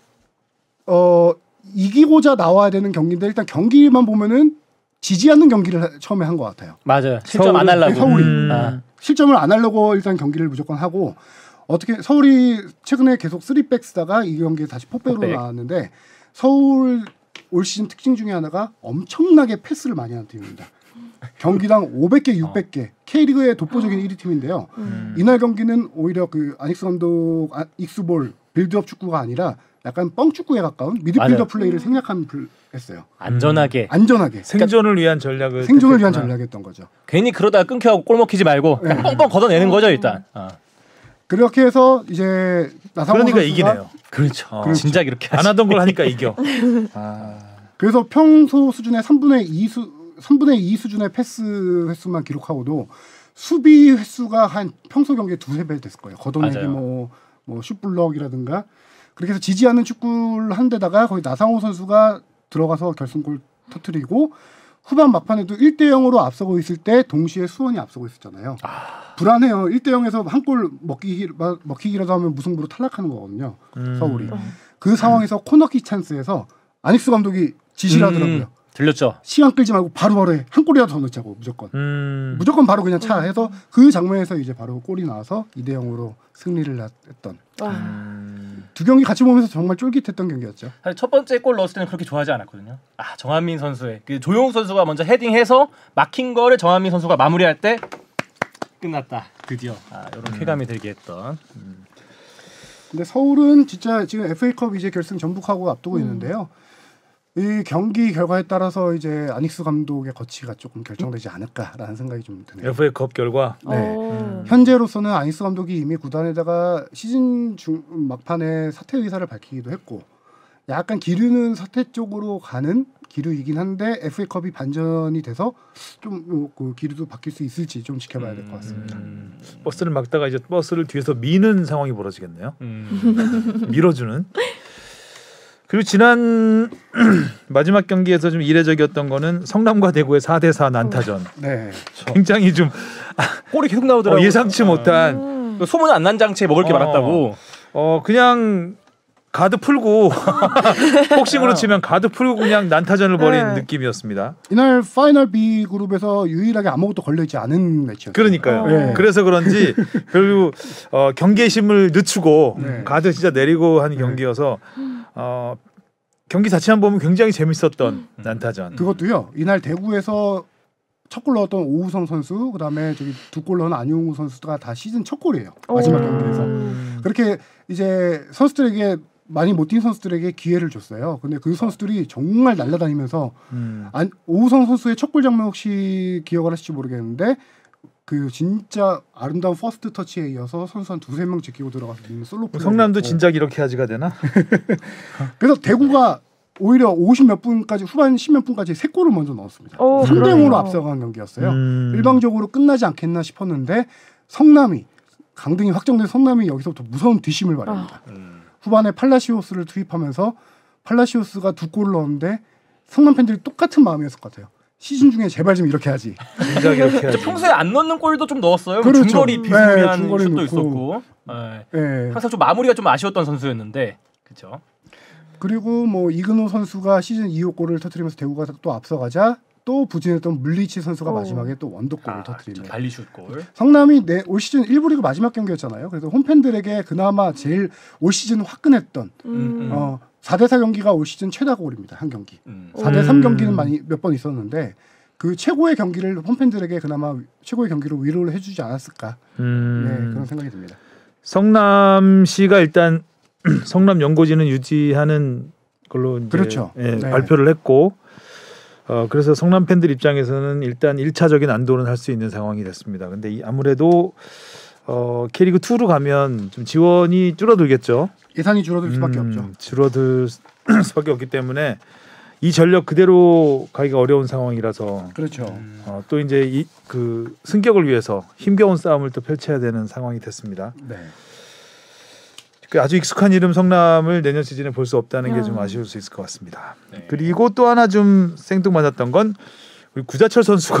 어 이기고자 나와야 되는 경기인데 일단 경기만 보면은 지지 않는 경기를 처음에 한 것 같아요. 맞아요. 실점 안 서울은- 하려고. 서울이 음. 아. 실점을 안 하려고 일단 경기를 무조건 하고 어떻게 서울이 최근에 계속 쓰리백 쓰다가 이 경기에 다시 포백으로 포백. 나왔는데 서울 올 시즌 특징 중에 하나가 엄청나게 패스를 많이 하는 팀입니다. 경기당 오백 개, 육백 개 K리그의 독보적인 일 위 팀인데요. 음. 이날 경기는 오히려 그 아닉스 감독 아, 익스볼 빌드업 축구가 아니라 약간 뻥 축구에 가까운 미드필더 맞아요. 플레이를 생략한 플 했어요. 안전하게. 안전하게 생존을 위한 전략을 생존을 위한 택했구나. 전략이었던 거죠. 괜히 그러다가 끊겨하고 골 먹히지 말고 그냥 네. 뻥뻥 걷어내는 거죠 일단. 아. 그렇게 해서 이제 나상호 그러니까 선수가 이기네요. 그렇죠. 어. 진작 이렇게 안 하지. 하던 걸 하니까 이겨. 아. 그래서 평소 수준의 삼분의 이 수 삼분의 이 수준의 패스 횟수만 기록하고도 수비 횟수가 한 평소 경기에 두세 배 됐을 거예요. 걷어내기 맞아요. 뭐뭐 슛블럭이라든가 그렇게 해서 지지 않는 축구를 한 데다가 거기 나상호 선수가 들어가서 결승골 터뜨리고 후반 막판에도 일 대 영으로 앞서고 있을 때 동시에 수원이 앞서고 있었잖아요. 아. 불안해요. 일 대 영에서 한 골 먹히기, 먹히기라도 하면 무승부로 탈락하는 거거든요. 음. 서울이. 그 상황에서 코너킥 찬스에서 아닉스 감독이 지시를 음. 하더라고요. 들렸죠. 시간 끌지 말고 바로바로 해. 한 골이라도 더 넣자고 무조건. 음. 무조건 바로 그냥 차 해서 그 장면에서 이제 바로 골이 나와서 이 대 영으로 승리를 했던 와. 음. 두 경기 같이 보면서 정말 쫄깃했던 경기였죠. 사실 첫 번째 골 넣었을 때는 그렇게 좋아하지 않았거든요. 아 정한민 선수의 그 조용 선수가 먼저 헤딩해서 막힌 거를 정한민 선수가 마무리할 때 끝났다. 드디어 아, 이런 음. 쾌감이 들게 했던. 근데 서울은 진짜 지금 에프에이컵 이제 결승 전북하고 앞두고 음. 있는데요. 이 경기 결과에 따라서 이제 아닉스 감독의 거치가 조금 결정되지 않을까라는 생각이 좀 드네요. 에프에이컵 결과 네. 어. 현재로서는 아닉스 감독이 이미 구단에다가 시즌 중 막판에 사퇴 의사를 밝히기도 했고 약간 기류는 사퇴 쪽으로 가는 기류이긴 한데 에프에이컵이 반전이 돼서 좀 그 기류도 바뀔 수 있을지 좀 지켜봐야 될 것 같습니다. 음. 버스를 막다가 이제 버스를 뒤에서 미는 상황이 벌어지겠네요. 음. 밀어주는. 그리고 지난 마지막 경기에서 좀 이례적이었던 거는 성남과 대구의 사 대 사 난타전. 네. 굉장히 좀 골이 계속 나오더라고요. 어, 예상치 못한 음. 그 소문 안 난 장치에 먹을 게 어. 많았다고. 어 그냥 가드 풀고 복싱으로 치면 가드 풀고 그냥 난타전을 벌인 네. 느낌이었습니다. 이날 파이널 B 그룹에서 유일하게 아무것도 걸려있지 않은 매치였어요. 그러니까요. 네. 그래서 그런지 결국 어, 경계심을 늦추고 네. 가드 진짜 내리고 하는 경기여서 어, 경기 자체만 보면 굉장히 재밌었던 난타전. 그것도요. 이날 대구에서 첫 골 넣었던 오우성 선수, 그다음에 저기 두 골 넣은 안용우 선수가 다 시즌 첫 골이에요. 마지막 오. 경기에서. 음. 그렇게 이제 선수들에게 많이 못 뛴 선수들에게 기회를 줬어요. 근데 그 선수들이 정말 날아다니면서 음. 안, 오우성 선수의 첫 골 장면 혹시 기억을 하실지 모르겠는데 그 진짜 아름다운 퍼스트 터치에 이어서 선수 한 두세 명 제끼고 들어가서 솔로 플레이. 성남도 진작 이렇게 하지가 되나? 그래서 대구가 오히려 오십 몇 분까지 후반 십 몇 분까지 세 골을 먼저 넣었습니다. 오, 삼 대 영으로 그러네요. 앞서간 경기였어요. 음. 일방적으로 끝나지 않겠나 싶었는데 성남이 강등이 확정된 성남이 여기서부터 무서운 뒷심을 발휘합니다. 음. 후반에 팔라시오스를 투입하면서 팔라시오스가 두 골을 넣었는데 성남 팬들이 똑같은 마음이었을 것 같아요. 시즌 중에 제발 좀 이렇게 하지. 진작 이렇게 하지. 평소에 안 넣는 골도 좀 넣었어요. 그렇죠. 중거리 네, 비스무리한 중거리 슛도 넣고. 있었고. 네. 예. 항상 좀 마무리가 좀 아쉬웠던 선수였는데, 그렇죠. 그리고 뭐 이근호 선수가 시즌 이 호 골을 터뜨리면서 대구가 또 앞서가자 또 부진했던 물리치 선수가 오. 마지막에 또 원더골을 아, 터뜨리네요. 발리슛 골. 성남이 내 올 시즌 일 부 리그 마지막 경기였잖아요. 그래서 홈팬들에게 그나마 제일 올 시즌 화끈했던 음. 어, 사 대 사 경기가 올 시즌 최다 골입니다. 한 경기. 음. 사 대 삼 음. 경기는 많이 몇 번 있었는데 그 최고의 경기를 홈팬들에게 그나마 최고의 경기로 위로를 해주지 않았을까. 음. 네, 그런 생각이 듭니다. 성남시가 일단 성남 연고지는 유지하는 걸로 이제 그렇죠. 예, 네. 발표를 했고 어, 그래서 성남 팬들 입장에서는 일단 일 차적인 안도는 할 수 있는 상황이 됐습니다. 근데 이, 아무래도 어, K리그 이로 가면 좀 지원이 줄어들겠죠. 예산이 줄어들 수밖에 음, 없죠. 줄어들 수밖에 없기 때문에 이 전력 그대로 가기가 어려운 상황이라서 그렇죠. 음. 어, 또 이제 이, 그 승격을 위해서 힘겨운 싸움을 또 펼쳐야 되는 상황이 됐습니다. 네. 그 아주 익숙한 이름 성남을 내년 시즌에 볼 수 없다는 게 좀 음. 아쉬울 수 있을 것 같습니다. 네. 그리고 또 하나 좀 생뚱맞았던 건 우리 구자철 선수가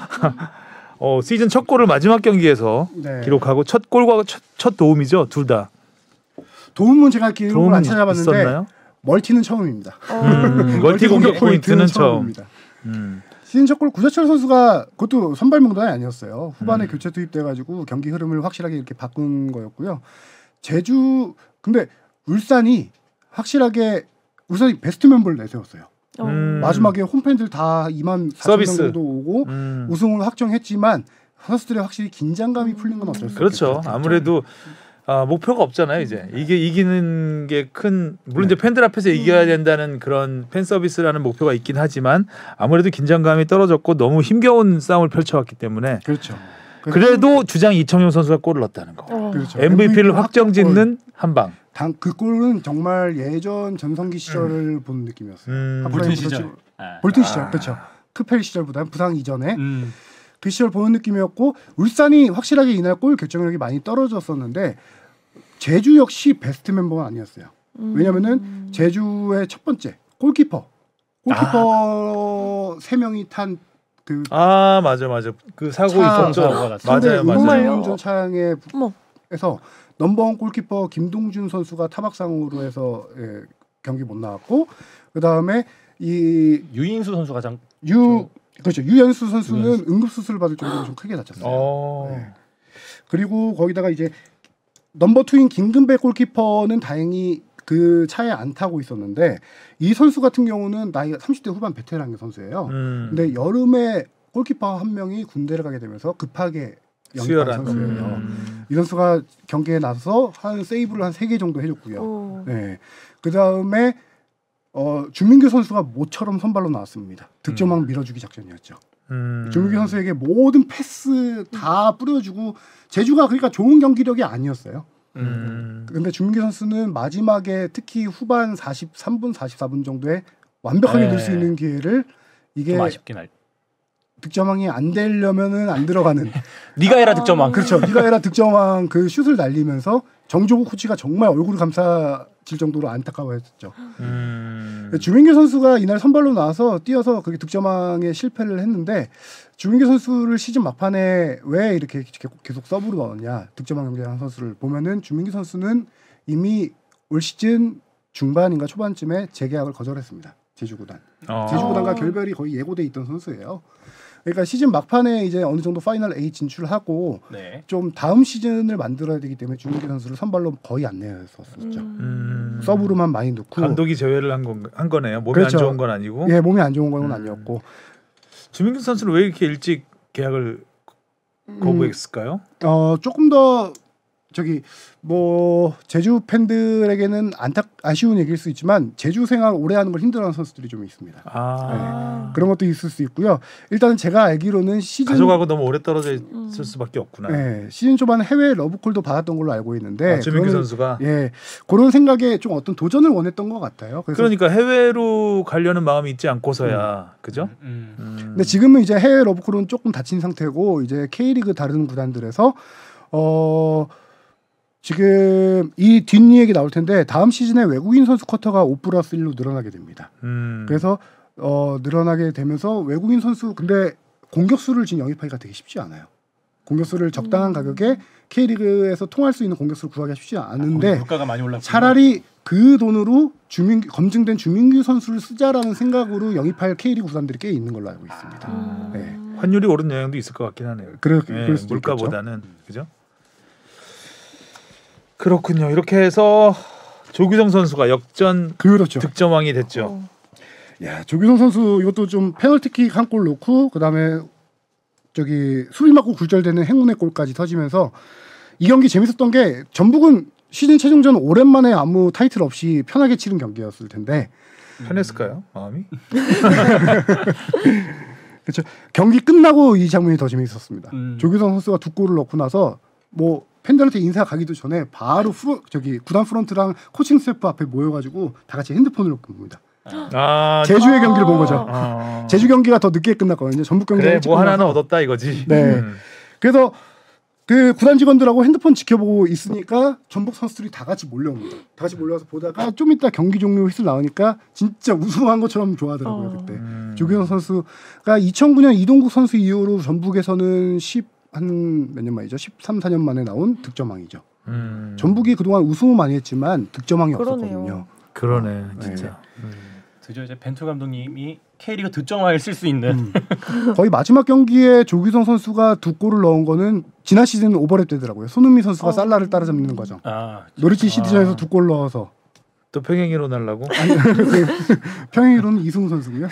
어, 시즌 첫 골을 마지막 경기에서 네. 기록하고 첫 골과 첫, 첫 도움이죠, 둘 다. 도움은 제가 기록을 도움은 안 찾아봤는데 있었나요? 멀티는 처음입니다. 음, 멀티 공격 포인트는 처음. 처음입니다. 음. 시즌 첫 골 구자철 선수가 그것도 선발 명단이 아니었어요. 후반에 음. 교체 투입돼가지고 경기 흐름을 확실하게 이렇게 바꾼 거였고요. 제주 근데 울산이 확실하게 울산이 베스트 멤버를 내세웠어요. 음. 마지막에 홈팬들 다 이만 사천 명 서비스. 정도 오고 음. 우승을 확정했지만 선수들의 확실히 긴장감이 풀린 건 어쩔 수 그렇죠. 없겠죠. 아무래도 아, 목표가 없잖아요. 이제 이게 이기는 게 큰 물론 이제 팬들 앞에서 이겨야 된다는 그런 팬 서비스라는 목표가 있긴 하지만 아무래도 긴장감이 떨어졌고 너무 힘겨운 싸움을 펼쳐왔기 때문에 그렇죠. 그래도 주장 이청용 선수가 골을 넣었다는 거. 어. 그렇죠. 엠브이피를 확정짓는 한 방. 당, 그 골은 정말 예전 전성기 시절을 본 느낌이었어요. 음. 하프라인 볼튼 시절. 그렇죠. 아. 볼튼 시절, 아. 그렇죠. 크펠 시절보다 부상 이전에 음. 그 시절 보는 느낌이었고 울산이 확실하게 이날 골 결정력이 많이 떨어졌었는데 제주 역시 베스트 멤버가 아니었어요. 음. 왜냐면은 제주의 첫 번째 골키퍼, 골키퍼 세 명이 탄 그 아 맞아 맞아 그 사고 차- 있었죠. 사고가 났어요. 맞아요 맞아요. 정말요? 운전 차량에 어머. 에서 넘버원 골키퍼 김동준 선수가 타박상으로 해서 예, 경기 못 나왔고 그 다음에 이 유인수 선수 가장 유 그렇죠 유연수 선수는 유연수. 응급 수술을 받을 정도로 좀 크게 다쳤어요. 어. 네. 그리고 거기다가 이제 넘버 투인 김근배 골키퍼는 다행히 그 차에 안 타고 있었는데 이 선수 같은 경우는 나이가 삼십 대 후반 베테랑 선수예요. 음. 근데 여름에 골키퍼 한 명이 군대를 가게 되면서 급하게 영입한 수혈한 선수예요. 음. 이 선수가 경기에 나서서 한 세이브를 한 세 개 정도 해줬고요. 오. 네. 그 다음에 어, 주민규 선수가 모처럼 선발로 나왔습니다. 득점왕 밀어주기 작전이었죠. 음. 주민규 선수에게 모든 패스 다 뿌려주고 제주가 그러니까 좋은 경기력이 아니었어요. 음. 근데 주민규 선수는 마지막에 특히 후반 사십삼 분, 사십사 분 정도에 완벽하게 네. 넣을 수 있는 기회를 이게 좀 아쉽긴 할. 득점왕이 안 되려면은 안 들어가는. 네가 해라 득점왕. 그렇죠. 네가 해라 득점왕 그 슛을 날리면서 정조국 코치가 정말 얼굴을 감싸질 정도로 안타까워했었죠. 음. 주민규 선수가 이날 선발로 나와서 뛰어서 그게 득점왕에 실패를 했는데 주민규 선수를 시즌 막판에 왜 이렇게 계속 서브로 넣었냐 득점왕 경쟁한 선수를 보면은 주민규 선수는 이미 올 시즌 중반인가 초반쯤에 재계약을 거절했습니다. 제주구단. 어. 제주구단과 결별이 거의 예고돼 있던 선수예요. 그러니까 시즌 막판에 이제 어느 정도 파이널 A 진출하고 네. 좀 다음 시즌을 만들어야 되기 때문에 주민기 선수를 선발로 거의 안 내었었죠. 음. 서브로만 많이 넣고 감독이 제외를 한, 건, 한 거네요. 몸이 그렇죠. 안 좋은 건 아니고. 예, 몸이 안 좋은 건 음. 아니었고. 주민규 선수는 왜 이렇게 일찍 계약을 거부했을까요? 음, 어 조금 더 저기 뭐 제주 팬들에게는 안타 아쉬운 얘기일 수 있지만 제주 생활 오래 하는 걸 힘들어하는 선수들이 좀 있습니다. 아. 네. 그런 것도 있을 수 있고요. 일단은 제가 알기로는 시즌 가족하고 너무 오래 떨어져 있을 수밖에 없구나. 네, 시즌 초반 해외 러브콜도 받았던 걸로 알고 있는데 아, 주민규 그거는, 선수가 예 그런 생각에 좀 어떤 도전을 원했던 것 같아요. 그래서 그러니까 해외로 가려는 마음이 있지 않고서야 그죠? 음. 음. 근데 지금은 이제 해외 러브콜은 조금 다친 상태고 이제 K리그 다른 구단들에서 어 지금 이 뒷이야기 나올 텐데 다음 시즌에 외국인 선수 쿼터가 오 플러스 일로 늘어나게 됩니다. 음. 그래서 어 늘어나게 되면서 외국인 선수 근데 공격수를 지금 영입하기가 되게 쉽지 않아요. 공격수를 적당한 가격에 K리그에서 통할 수 있는 공격수를 구하기가 쉽지 않은데 아, 물가가 많이 올랐고 차라리 그 돈으로 주민 검증된 주민규 선수를 쓰자라는 생각으로 영입할 K리그 구단들이 꽤 있는 걸로 알고 있습니다. 아. 네. 환율이 오른 영향도 있을 것 같긴 하네요. 그럴, 네, 그럴 수도 물가보다는 있겠죠? 그죠? 그렇군요. 이렇게 해서 조규성 선수가 역전 그렇죠. 득점왕이 됐죠. 어. 야 조규성 선수 이것도 좀 페널티킥 한 골 넣고 그다음에 저기 수비 맞고 굴절되는 행운의 골까지 터지면서 이 경기 재밌었던 게 전북은 시즌 최종전 오랜만에 아무 타이틀 없이 편하게 치른 경기였을 텐데 편했을까요? 마음이? 그렇죠. 경기 끝나고 이 장면이 더 재밌었습니다. 음. 조규성 선수가 두 골을 넣고 나서 뭐 팬들한테 인사 가기도 전에 바로 프로, 저기 구단 프런트랑 코칭 스태프 앞에 모여가지고 다 같이 핸드폰을 봅니다. 아, 제주의 아. 경기를 본 거죠. 아. 제주 경기가 더 늦게 끝났거든요. 전북 경기 그래 뭐 하나는 얻었다 이거지. 네. 음. 그래서 그 구단 직원들하고 핸드폰 지켜보고 있으니까 전북 선수들이 다 같이 몰려옵니다. 다 같이 몰려와서 보다가 좀 이따 경기 종료 휘슬 나오니까 진짜 우승한 것처럼 좋아하더라고요. 어. 그때 음. 조규성 선수가 이천구 년 이동국 선수 이후로 전북에서는 십 한 몇 년 만이죠? 십삼, 사 년 만에 나온 득점왕이죠. 음. 전북이 그동안 우승은 많이 했지만 득점왕이 그러네요. 없었거든요. 그러네 진짜. 네. 음. 드디어 이제 벤투 감독님이 K리그 득점왕을 쓸 수 있는 음. 거의 마지막 경기에 조규성 선수가 두 골을 넣은 거는 지난 시즌 오버랩 되더라고요. 손흥민 선수가 어. 살라를 따라잡는 과정. 아, 노리치 시티전에서 아. 두 골 넣어서 또 평행이로 날라고. 평행이로는 이승우 선수고요.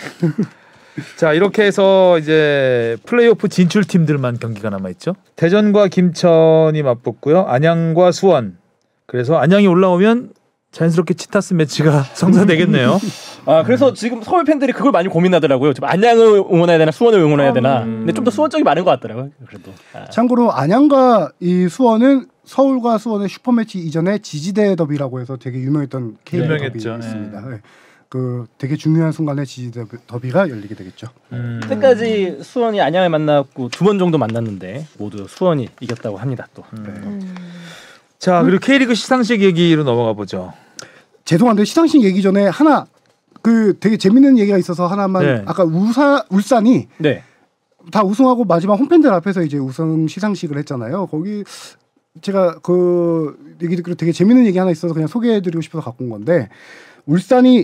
자 이렇게 해서 이제 플레이오프 진출 팀들만 경기가 남아 있죠. 대전과 김천이 맞붙고요. 안양과 수원. 그래서 안양이 올라오면 자연스럽게 치타스 매치가 성사되겠네요. 아 그래서 지금 서울 팬들이 그걸 많이 고민하더라고요. 좀 안양을 응원해야 되나 수원을 응원해야 되나. 음. 근데 좀 더 수원 쪽이 많은 것 같더라고요. 그래도. 아. 참고로 안양과 이 수원은 서울과 수원의 슈퍼매치 이전에 지지대 더비라고 해서 되게 유명했던 K리그 유명했죠. 더비 있습니다. 네. 그 되게 중요한 순간에 지지대 더비가 열리게 되겠죠. 음. 이때까지 수원이 안양을 만났고 두 번 정도 만났는데 모두 수원이 이겼다고 합니다. 또. 음. 음. 자 그리고 K리그 시상식 얘기로 넘어가 보죠. 죄송한데 시상식 얘기 전에 하나 그 되게 재밌는 얘기가 있어서 하나만 네. 아까 우사 울산이 네. 다 우승하고 마지막 홈팬들 앞에서 이제 우승 시상식을 했잖아요. 거기 제가 그 얘기 듣기로 되게 재밌는 얘기 하나 있어서 그냥 소개해드리고 싶어서 갖고 온 건데 울산이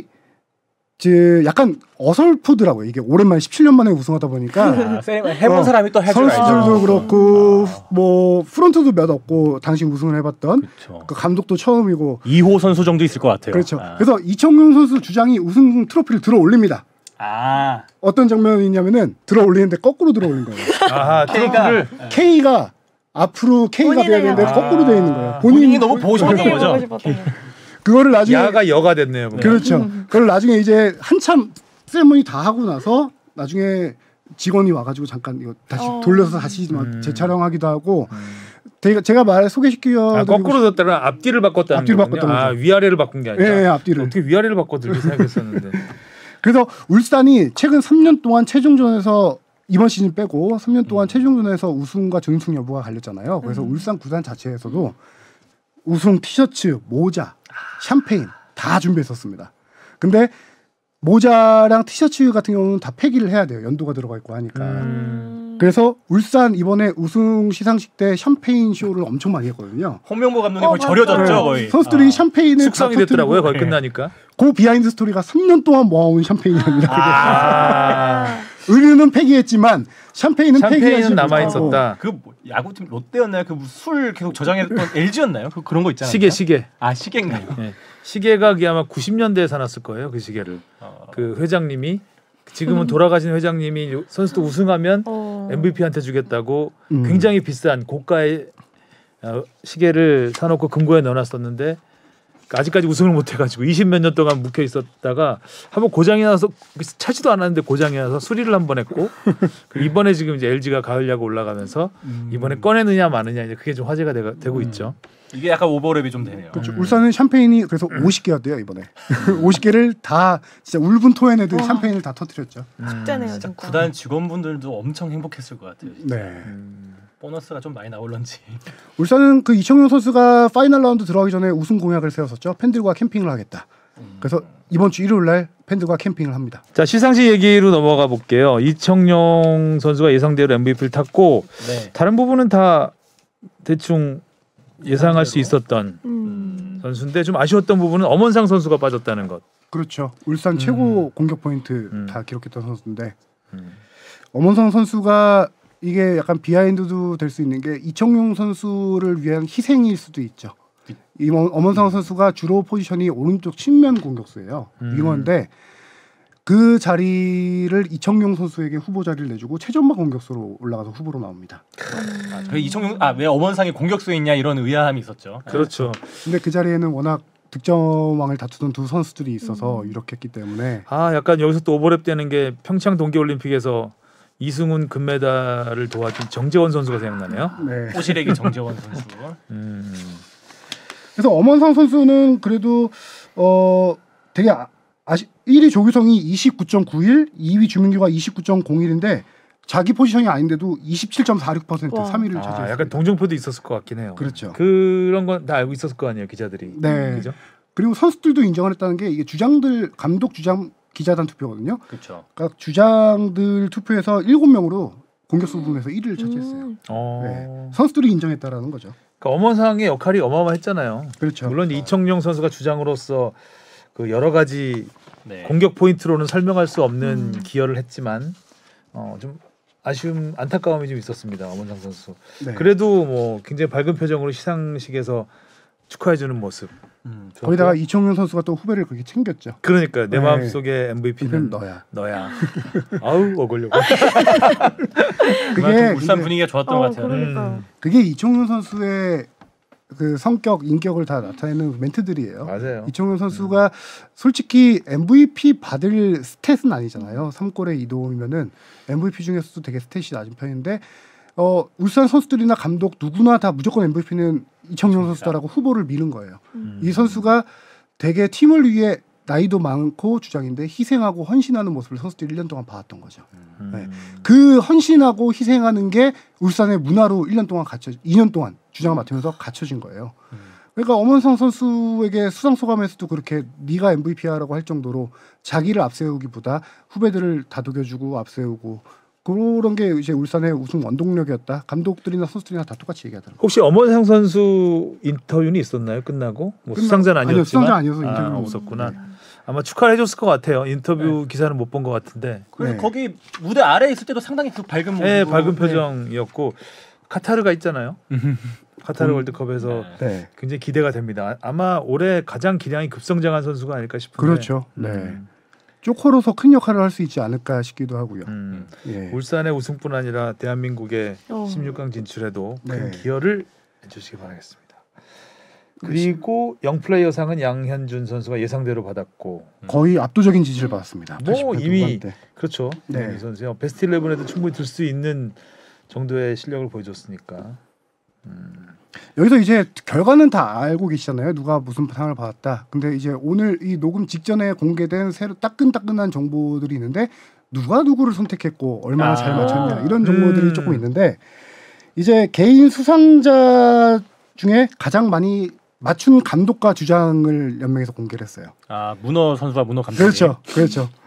그 약간 어설프더라고요. 이게 오랜만에 십칠 년 만에 우승하다 보니까 아, 해본 어, 사람이 또 할 줄 알죠. 선수들도 그렇고 아. 뭐 프런트도 몇 없고 당시 우승을 해봤던 그렇죠. 그 감독도 처음이고 이 호 선수 정도 있을 것 같아요. 그렇죠. 아. 그래서 이청용 선수 주장이 우승 트로피를 들어 올립니다. 아. 어떤 장면이냐면은 들어 올리는데 거꾸로 들어 올린 거예요. 아하 트로피를 K가 앞으로 K가 돼야 되는데 본인의 거꾸로 돼 있는 거예요. 본인이 너무 보고 싶었던 본인이 거죠. 보고 싶었던 거. 그거를 나중에 야가 여가 됐네요. 그럼. 그렇죠. 그걸 나중에 이제 한참 세레머니 다 하고 나서 나중에 직원이 와가지고 잠깐 이거 다시 어. 돌려서 다시 막 음. 재촬영하기도 하고 음. 제가 제가 말 소개시켜 아, 거꾸로 뒀다는 앞뒤를 바꿨다는 앞뒤를 거군요. 바꿨다는 아 거죠. 위아래를 바꾼 게 아니라. 예, 예, 앞뒤를. 어떻게 위아래를 바꿔들지 생각했었는데. 그래서 울산이 최근 삼 년 동안 최종전에서 이번 시즌 빼고 삼 년 동안 최종전에서 우승과 준우승 여부가 갈렸잖아요. 그래서 음. 울산 구단 자체에서도 우승 티셔츠, 모자, 샴페인 다 준비했었습니다. 근데 모자랑 티셔츠 같은 경우는 다 폐기를 해야 돼요. 연도가 들어가 있고 하니까. 음. 그래서 울산 이번에 우승 시상식 때 샴페인 쇼를 엄청 많이 했거든요. 홍명보 감독님 어, 거의 절여졌죠 맞아요. 거의. 선수들이 아. 샴페인을 숙성이 됐더라고요. 거의 끝나니까. 그 비하인드 스토리가 삼 년 동안 모아온 샴페인이랍니다. 아, 의류는 폐기했지만 샴페인은 샴페인은 남아 있었다. 그 뭐, 야구팀 롯데였나요? 그 술 계속 저장했던 엘지였나요? 그 그런 거 있잖아요. 시계 시계. 아 시계인가요? 네. 시계가 아마 구십 년대에 사놨을 거예요. 그 시계를. 어. 그 회장님이 지금은 돌아가신 회장님이 선수도 우승하면 어. 엠브이피한테 주겠다고 음. 굉장히 비싼 고가의 어, 시계를 사놓고 금고에 넣어놨었는데 아직까지 우승을 못해가지고 이십몇 년 동안 묵혀 있었다가 한번 고장이 나서 차지도 않았는데 고장이 나서 수리를 한번 했고 이번에 지금 이제 엘지가 가을 야구 올라가면서 음. 이번에 꺼내느냐 마느냐 이제 그게 좀 화제가 되가, 되고 음. 있죠. 이게 약간 오버랩이 좀 되네요. 그렇죠. 음. 울산은 샴페인이 그래서 오십 개였대요 이번에. 오십 개를 다 진짜 울분 토해내듯 와. 샴페인을 다 터뜨렸죠. 숙제네요 진짜 진짜. 구단 직원분들도 엄청 행복했을 것 같아요. 진짜. 네. 음. 보너스가 좀 많이 나올런지. 울산은 그 이청용 선수가 파이널 라운드 들어가기 전에 우승 공약을 세웠었죠. 팬들과 캠핑을 하겠다. 그래서 이번 주 일요일 날 팬들과 캠핑을 합니다. 자 시상식 얘기로 넘어가 볼게요. 이청용 선수가 예상대로 엠브이피를 탔고 네. 다른 부분은 다 대충 예상할 수 있었던 음. 선수인데 좀 아쉬웠던 부분은 엄원상 선수가 빠졌다는 것. 그렇죠. 울산 음. 최고 공격 포인트 음. 다 기록했던 선수인데 음. 엄원상 선수가 이게 약간 비하인드도 될 수 있는 게 이청용 선수를 위한 희생일 수도 있죠. 이 엄원상 선수가 주로 포지션이 오른쪽 측면 공격수예요. 음. 윙어인데 그 자리를 이청용 선수에게 후보 자리를 내주고 최전방 공격수로 올라가서 후보로 나옵니다. 아, 그래 이청용 아왜 엄원상이 공격수에 있냐 이런 의아함이 있었죠. 그렇죠. 근데 그 자리에는 워낙 득점왕을 다투던 두 선수들이 있어서 음. 유력했기 때문에 아 약간 여기서 또 오버랩되는 게 평창 동계올림픽에서 이승훈 금메달을 도와준 정재원 선수가 생각나네요. 네. 호시래기 정재원 선수. 음. 그래서 엄원상 선수는 그래도 어 되게 아, 아시, 일 위 조규성이 이십구 점 구일, 이 위 주민규가 이십구 점 공일인데 자기 포지션이 아닌데도 이십칠 점 사육 퍼센트 와. 삼 위를 아, 차지했어요. 약간 동정표도 있었을 것 같긴 해요. 그렇죠. 그런 건 다 알고 있었을 거 아니에요 기자들이. 네. 그죠? 그리고 선수들도 인정을 했다는 게 이게 주장들 감독 주장 기자단 투표거든요. 그렇죠. 그러니까 주장들 투표에서 일곱 명으로 공격수 부분에서 일 위를 차지했어요. 음. 어. 네. 선수들이 인정했다라는 거죠. 그러니까 엄원상의 역할이 어마어마했잖아요. 그렇죠. 물론 이청용 선수가 주장으로서 그 여러 가지 네. 공격 포인트로는 설명할 수 없는 음. 기여를 했지만 어, 좀 아쉬움, 안타까움이 좀 있었습니다. 엄원상 선수. 네. 그래도 뭐 굉장히 밝은 표정으로 시상식에서 축하해주는 모습. 음. 좋았고요. 거기다가 이청용 선수가 또 후배를 그렇게 챙겼죠. 그러니까 내 네. 마음속에 엠브이피는 이건 너야. 너야. 아우 어글려고. 그게 울산 그게- 분위기가 좋았던 어, 것 같아요. 그러니까요. 음. 그게 이청용 선수의 그 성격, 인격을 다 나타내는 멘트들이에요. 맞아요. 이청용 선수가 솔직히 엠브이피 받을 스탯은 아니잖아요. 삼 골에 이 도움이면은 엠브이피 중에서도 되게 스탯이 낮은 편인데 어, 울산 선수들이나 감독 누구나 다 무조건 엠브이피는 이청용 선수다라고 후보를 미는 거예요. 음. 이 선수가 되게 팀을 위해 나이도 많고 주장인데 희생하고 헌신하는 모습을 선수들이 일 년 동안 봐왔던 거죠. 음. 네. 그 헌신하고 희생하는 게 울산의 문화로 일 년 동안 갇혀 이 년 동안 주장을 맡으면서 갖춰진 거예요. 음. 그러니까 엄원상 선수에게 수상 소감에서도 그렇게 네가 엠브이피야라고 할 정도로 자기를 앞세우기보다 후배들을 다독여주고 앞세우고 그런 게 이제 울산의 우승 원동력이었다. 감독들이나 선수들이나 다 똑같이 얘기하더라고요. 혹시 엄원상 선수 인터뷰는 있었나요? 끝나고 뭐 끝나- 수상자는 아니요, 아니었지만 수상자 아니어서 아, 인터뷰는 없었구나. 네. 아마 축하를 해줬을 것 같아요. 인터뷰 기사는 못 본 것 같은데. 그래서 네. 거기 무대 아래에 있을 때도 상당히 그 밝은 모습. 네, 밝은 표정이었고 카타르가 있잖아요. 카타르 음. 월드컵에서 네. 네. 굉장히 기대가 됩니다. 아마 올해 가장 기량이 급성장한 선수가 아닐까 싶은데. 그렇죠. 네. 음, 조커로서 큰 역할을 할 수 있지 않을까 싶기도 하고요. 음. 예. 울산의 우승뿐 아니라 대한민국의 어. 십육 강 진출에도 큰 네. 기여를 해주시기 바라겠습니다. 그리고 영플레이어상은 양현준 선수가 예상대로 받았고, 거의 압도적인 지지를 받았습니다. 뭐 팔십 분 이미 후반대. 그렇죠. 네. 이 선수요. 베스트 십일에도 충분히 들 수 있는 정도의 실력을 보여줬으니까. 음. 여기서 이제 결과는 다 알고 계시잖아요. 누가 무슨 상을 받았다. 근데 이제 오늘 이 녹음 직전에 공개된 새로 따끈따끈한 정보들이 있는데 누가 누구를 선택했고 얼마나 아. 잘 맞췄냐 이런 정보들이 음. 조금 있는데 이제 개인 수상자 중에 가장 많이 맞춘 감독과 주장을 연맹에서 공개를 했어요. 아 문어 선수와 문어 감독. 그렇죠, 그렇죠.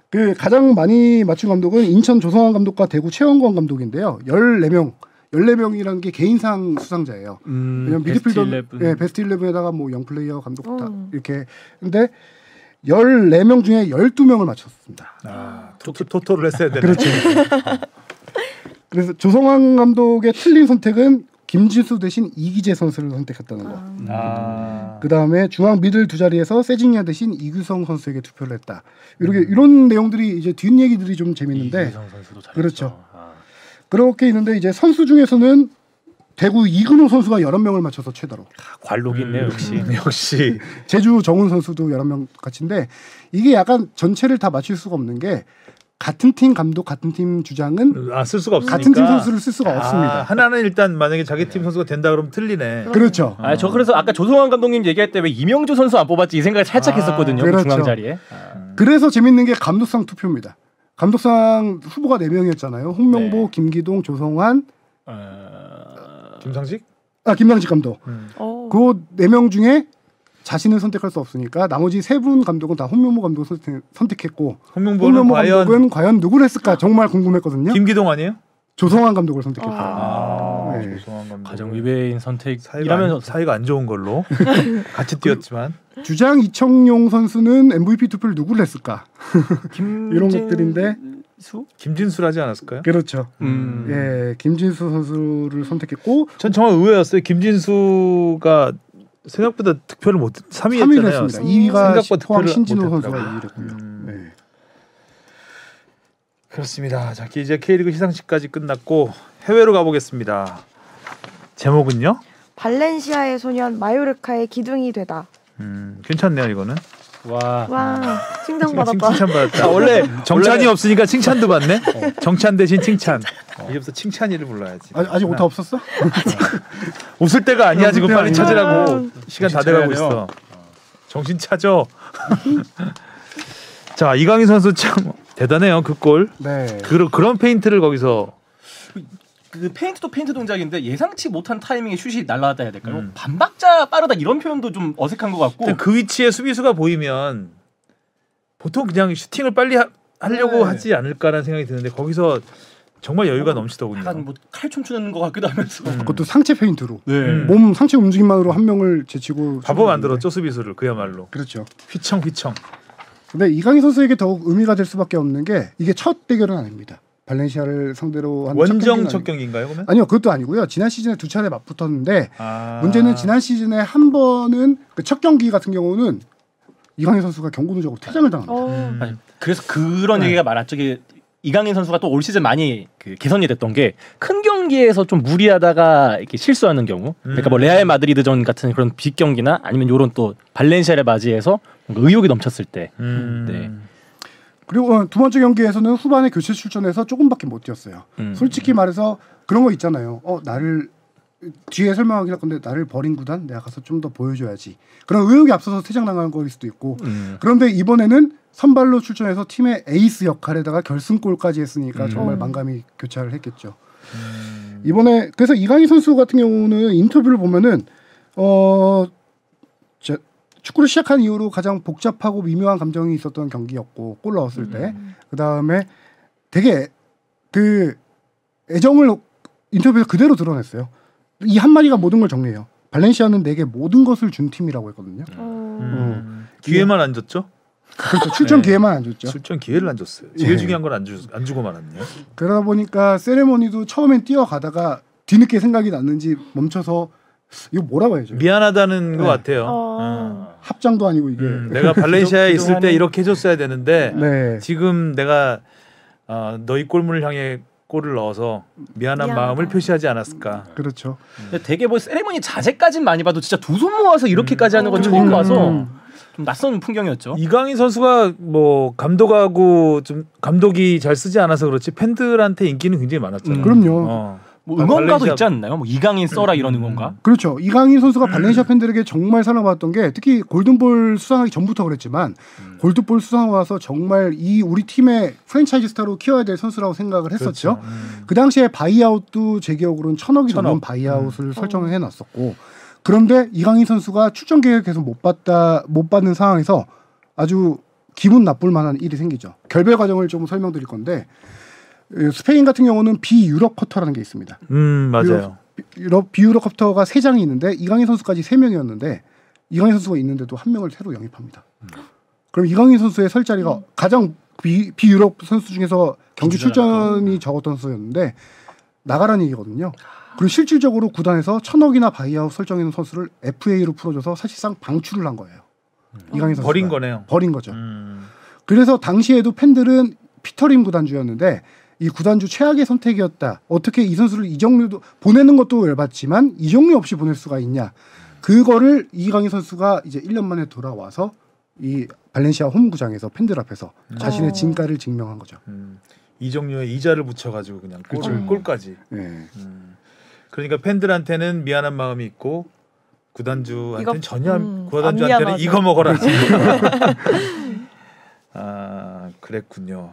그 가장 많이 맞춘 감독은 인천 조성환 감독과 대구 최원권 감독인데요. 열네 명 열네 명이라는 게 개인상 수상자예요. 음, 왜냐면 미드필더 베스트 예, 베스트 십일에다가 뭐 영플레이어 감독 다 음. 이렇게 근데 열네 명 중에 열두 명을 맞췄습니다. 아, 토토, 토토를 했어야 되네. 그렇죠. 그래서 조성환 감독의 틀린 선택은 김진수 대신 이기재 선수를 선택했다는 거. 아. 그 다음에 중앙 미들 두 자리에서 세징야 대신 이규성 선수에게 투표를 했다. 이렇게 이런 내용들이 이제 뒷 얘기들이 좀 재밌는데. 이규성 선수도 잘했죠. 그렇죠. 아. 그렇게 있는데 이제 선수 중에서는 대구 이근호 선수가 열한 명을 맞춰서 최다로. 관록이 있네요, 역시. 음, 역시. 제주 정훈 선수도 열한 명 같은데 이게 약간 전체를 다 맞출 수가 없는 게 같은 팀 감독 같은 팀 주장은 아, 쓸 수가 없으니까. 같은 팀 선수를 쓸 수가 아, 없습니다. 하나는 일단 만약에 자기 팀 선수가 된다 그러면 틀리네. 그렇죠. 아, 저 그래서 아까 조성환 감독님 얘기할 때 왜 이명주 선수 안 뽑았지 이 생각을 살짝 아, 했었거든요. 그렇죠. 그 중앙 자리에. 아. 그래서 재밌는 게 감독상 투표입니다. 감독상 후보가 네 명이었잖아요. 홍명보, 네. 김기동, 조성환, 어... 김상식? 아 김상식 감독. 음. 어. 그 네 명 중에 자신을 선택할 수 없으니까 나머지 세 분 감독은 다 홍명보 감독을 선택, 선택했고 홍명보는 홍명보 과연 감독은 과연 누구를 했을까 정말 궁금했거든요. 김기동 아니에요? 조성환 감독을 선택했다. 아, 네. 조성환 감독. 가장 위배인 사이가 선택이라면 안, 사이가 안 좋은 걸로 같이 뛰었지만 주장 이청용 선수는 엠브이피 투표를 누구를 했을까? 김... 이런 것들인데 수? 김진수를 하지 않았을까요? 그렇죠. 음. 예, 김진수 선수를 선택했고 전 정말 의외였어요. 김진수가 생각보다 득표를 못 삼 위 삼 위를 했잖아요. 했습니다. 이 위가 생각보다 포항 득표를 신진호 못 선수가 했더라고요. 이 위를 했고요. 음. 네. 그렇습니다. 자, 이제 K리그 시상식까지 끝났고 해외로 가보겠습니다. 제목은요? 발렌시아의 소년 마요르카의 기둥이 되다. 음, 괜찮네요 이거는. 와. 와 칭찬받았다. 칭찬받았다. 아, 원래 정찬이 원래... 없으니까 칭찬도 받네. 어. 정찬 대신 칭찬. 어. 이제부터 칭찬이를 불러야지. 아직, 아직 오타 없었어? 웃을 때가 아니야 지금. 웃을 빨리 때가 찾으라고. 아니야. 시간 다 정신 돼가고 차려야 있어. 정신 차려. 자, 이강인 선수 참 대단해요. 그 골. 네. 그, 그런 페인트를 거기서. 그 페인트도 페인트 동작인데 예상치 못한 타이밍에 슛이 날라왔다 해야 될까요? 음. 반박자 빠르다 이런 표현도 좀 어색한 것 같고. 그 위치에 수비수가 보이면 보통 그냥 슈팅을 빨리 하, 하려고 네. 하지 않을까라는 생각이 드는데 거기서 정말 여유가 넘치더군요. 약간 뭐 칼춤 추는 것 같기도 하면서. 음. 그것도 상체 페인트로. 네. 음. 몸 상체 움직임만으로 한 명을 제치고 바보 만들었죠 수비수를. 그야말로 그렇죠. 휘청 휘청. 근데 이강인 선수에게 더욱 의미가 될 수밖에 없는 게 이게 첫 대결은 아닙니다. 발렌시아를 상대로 한 원정 첫 첫 경기는 경기인가요 그러면? 아니요, 그것도 아니고요. 지난 시즌에 두 차례 맞붙었는데 아. 문제는 지난 시즌에 한 번은 그 첫 경기 같은 경우는 이강인 선수가 경고 누적으로 퇴장을 당합니다. 어. 음. 아니, 그래서 그런 네. 얘기가 많았죠. 이게 이강인 선수가 또 올 시즌 많이 그 개선이 됐던 게 큰 경기에서 좀 무리하다가 이렇게 실수하는 경우. 그러니까 뭐 레알 마드리드전 같은 그런 빅 경기나 아니면 요런 또 발렌시아를 맞이해서 뭔가 의욕이 넘쳤을 때. 음. 네. 그리고 두 번째 경기에서는 후반에 교체 출전해서 조금밖에 못 뛰었어요. 음. 솔직히 말해서 그런 거 있잖아요. 어 나를 뒤에 설명하긴 할 건데 나를 버린 구단 내가 가서 좀 더 보여줘야지. 그런 의욕이 앞서서 퇴장당한 거일 수도 있고. 음. 그런데 이번에는 선발로 출전해서 팀의 에이스 역할에다가 결승골까지 했으니까 음. 정말 만감이 교차를 했겠죠. 음. 이번에 그래서 이강인 선수 같은 경우는 인터뷰를 보면은 어 저, 축구를 시작한 이후로 가장 복잡하고 미묘한 감정이 있었던 경기였고 골 넣었을 때 그 다음에 되게 그 애정을 인터뷰에서 그대로 드러냈어요. 이 한마디가 모든 걸 정리해요. 발렌시아는 내게 모든 것을 준 팀이라고 했거든요. 어. 음. 기회만 안 줬죠? 그렇죠. 출전 네. 기회만 안 줬죠. 출전 기회를 안 줬어요. 제일 예. 중요한 건 안 안 주고 말았네요. 그러다 보니까 세레모니도 처음엔 뛰어가다가 뒤늦게 생각이 났는지 멈춰서 이거 뭐라고 해야죠? 미안하다는 네. 것 같아요. 어. 어. 합장도 아니고 이게. 음, 내가 발렌시아에 있을 때 그동안에- 이렇게 해줬어야 되는데 네. 지금 내가 어, 너희 골문을 향해 골을 넣어서 미안한 미안하다. 마음을 표시하지 않았을까. 그렇죠. 근데 되게 뭐 세레모니 자세까진 많이 봐도 진짜 두 손 모아서 이렇게까지 하는 건 처음 그러니까. 봐서 음. 좀 낯선 풍경이었죠. 이강인 선수가 뭐 감독하고 좀 감독이 잘 쓰지 않아서 그렇지 팬들한테 인기는 굉장히 많았잖아요. 음. 그럼요. 어. 뭐 응원가도 발렌시아- 있지 않나요? 뭐 이강인 써라 이런 응원가. 그렇죠. 이강인 선수가 발렌시아 팬들에게 정말 사랑받았던 게 특히 골든볼 수상하기 전부터 그랬지만 음. 골든볼 수상 와서 정말 이 우리 팀의 프랜차이즈 스타로 키워야 될 선수라고 생각을 했었죠. 그렇죠. 음. 그 당시에 바이아웃도 제 기억으로는 천억이 천억. 넘는 바이아웃을 설정을 해놨었고 그런데 이강인 선수가 출전 계획에서 못 받다 못 받는 상황에서 아주 기분 나쁠 만한 일이 생기죠. 결별 과정을 좀 설명드릴 건데 스페인 같은 경우는 비유럽 쿼터라는 게 있습니다. 음 맞아요. 유럽 비유럽 쿼터가 세 장이 있는데 이강인 선수까지 세 명이었는데 이강인 선수가 있는데도 한 명을 새로 영입합니다. 음. 그럼 이강인 선수의 설 자리가 음. 가장 비, 비유럽 선수 중에서 경기 출전이 적었던 선수였는데 나가라는 얘기거든요. 그리고 실질적으로 구단에서 천억이나 바이아웃 설정해놓은 선수를 에프에이로 풀어줘서 사실상 방출을 한 거예요. 음. 이강인 선수가 버린 거네요. 버린 거죠. 음. 그래서 당시에도 팬들은 피터림 구단주였는데 이 구단주 최악의 선택이었다. 어떻게 이 선수를 이적료도 보내는 것도 열받지만 이적료 없이 보낼 수가 있냐. 그거를 이강인 선수가 이제 일 년 만에 돌아와서 이 발렌시아 홈구장에서 팬들 앞에서 음. 자신의 진가를 증명한 거죠. 음. 이적료에 이자를 붙여가지고 그냥 골, 그렇죠. 골까지. 네. 음. 그러니까 팬들한테는 미안한 마음이 있고 구단주한테는 전혀 음, 구단주한테는 이거 먹어라. 아 그랬군요.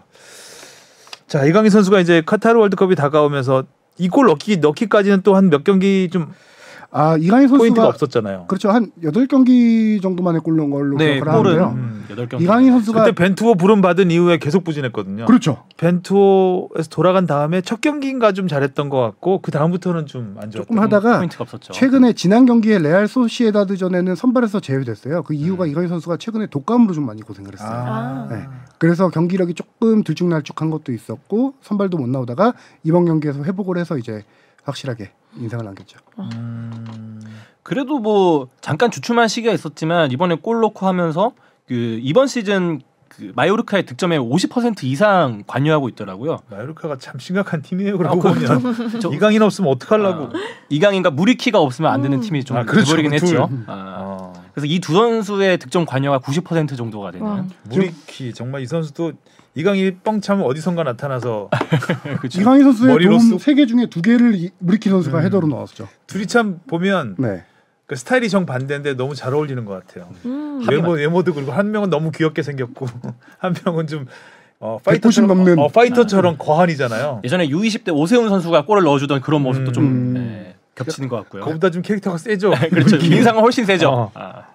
자 이강인 선수가 이제 카타르 월드컵이 다가오면서 이 골 넣기 넣기까지는 또 한 몇 경기 좀 아 이강인 선수가 포인트가 없었잖아요. 그렇죠. 한 여덟 경기 정도만에 골 넣은 걸로 네, 기억을 하는데요. 음, 여덟 경기. 이강인 선수가 그때 벤투호 부름 받은 이후에 계속 부진했거든요. 그렇죠. 벤투호에서 돌아간 다음에 첫 경기인가 좀 잘했던 것 같고 그 다음부터는 좀 안 좋았던 조금 하다가 포인트가 없었죠. 최근에 지난 경기에 레알 소시에다드전에는 선발에서 제외됐어요. 그 이유가 음. 이강인 선수가 최근에 독감으로 좀 많이 고생을 했어요. 아. 네. 그래서 경기력이 조금 들쭉날쭉한 것도 있었고 선발도 못 나오다가 이번 경기에서 회복을 해서 이제 확실하게 인상을 남겼죠. 음... 그래도 뭐 잠깐 주춤한 시기가 있었지만 이번에 골 넣고 하면서 그 이번 시즌 그 마요르카의 득점의 오십 퍼센트 이상 관여하고 있더라고요. 마요르카가 참 심각한 팀이에요. 그러고 아, 보면 저, 이강인 없으면 어떡하려고. 아, 이강인과 무리키가 없으면 안 되는 팀이 좀 아, 그렇죠. 돼버리긴 그 했죠. 둘. 아. 그래서 이 두 선수의 득점 관여가 구십 퍼센트 정도가 되는. 와. 무리키 정말 이 선수도 이강인이 뻥 차면 어디선가 나타나서 그렇죠. 이강인 선수의 머리로 도움 세 개 중에 두 개를 무리키 선수가 음. 헤더로 넣었죠. 둘이 참 보면 네. 그 스타일이 정 반대인데 너무 잘 어울리는 것 같아요. 음. 외모 외모도 그리고 한 명은 너무 귀엽게 생겼고 한 명은 좀 어, 백구십 파이터처럼 넘는 어, 파이터처럼 거한이잖아요. 예전에 유 이십 대 오세훈 선수가 골을 넣어주던 그런 모습도 음. 좀 네, 겹치는 것 같고요. 그보다 좀 캐릭터가 세죠. 그렇죠. 인상은 훨씬 세죠. 어. 아.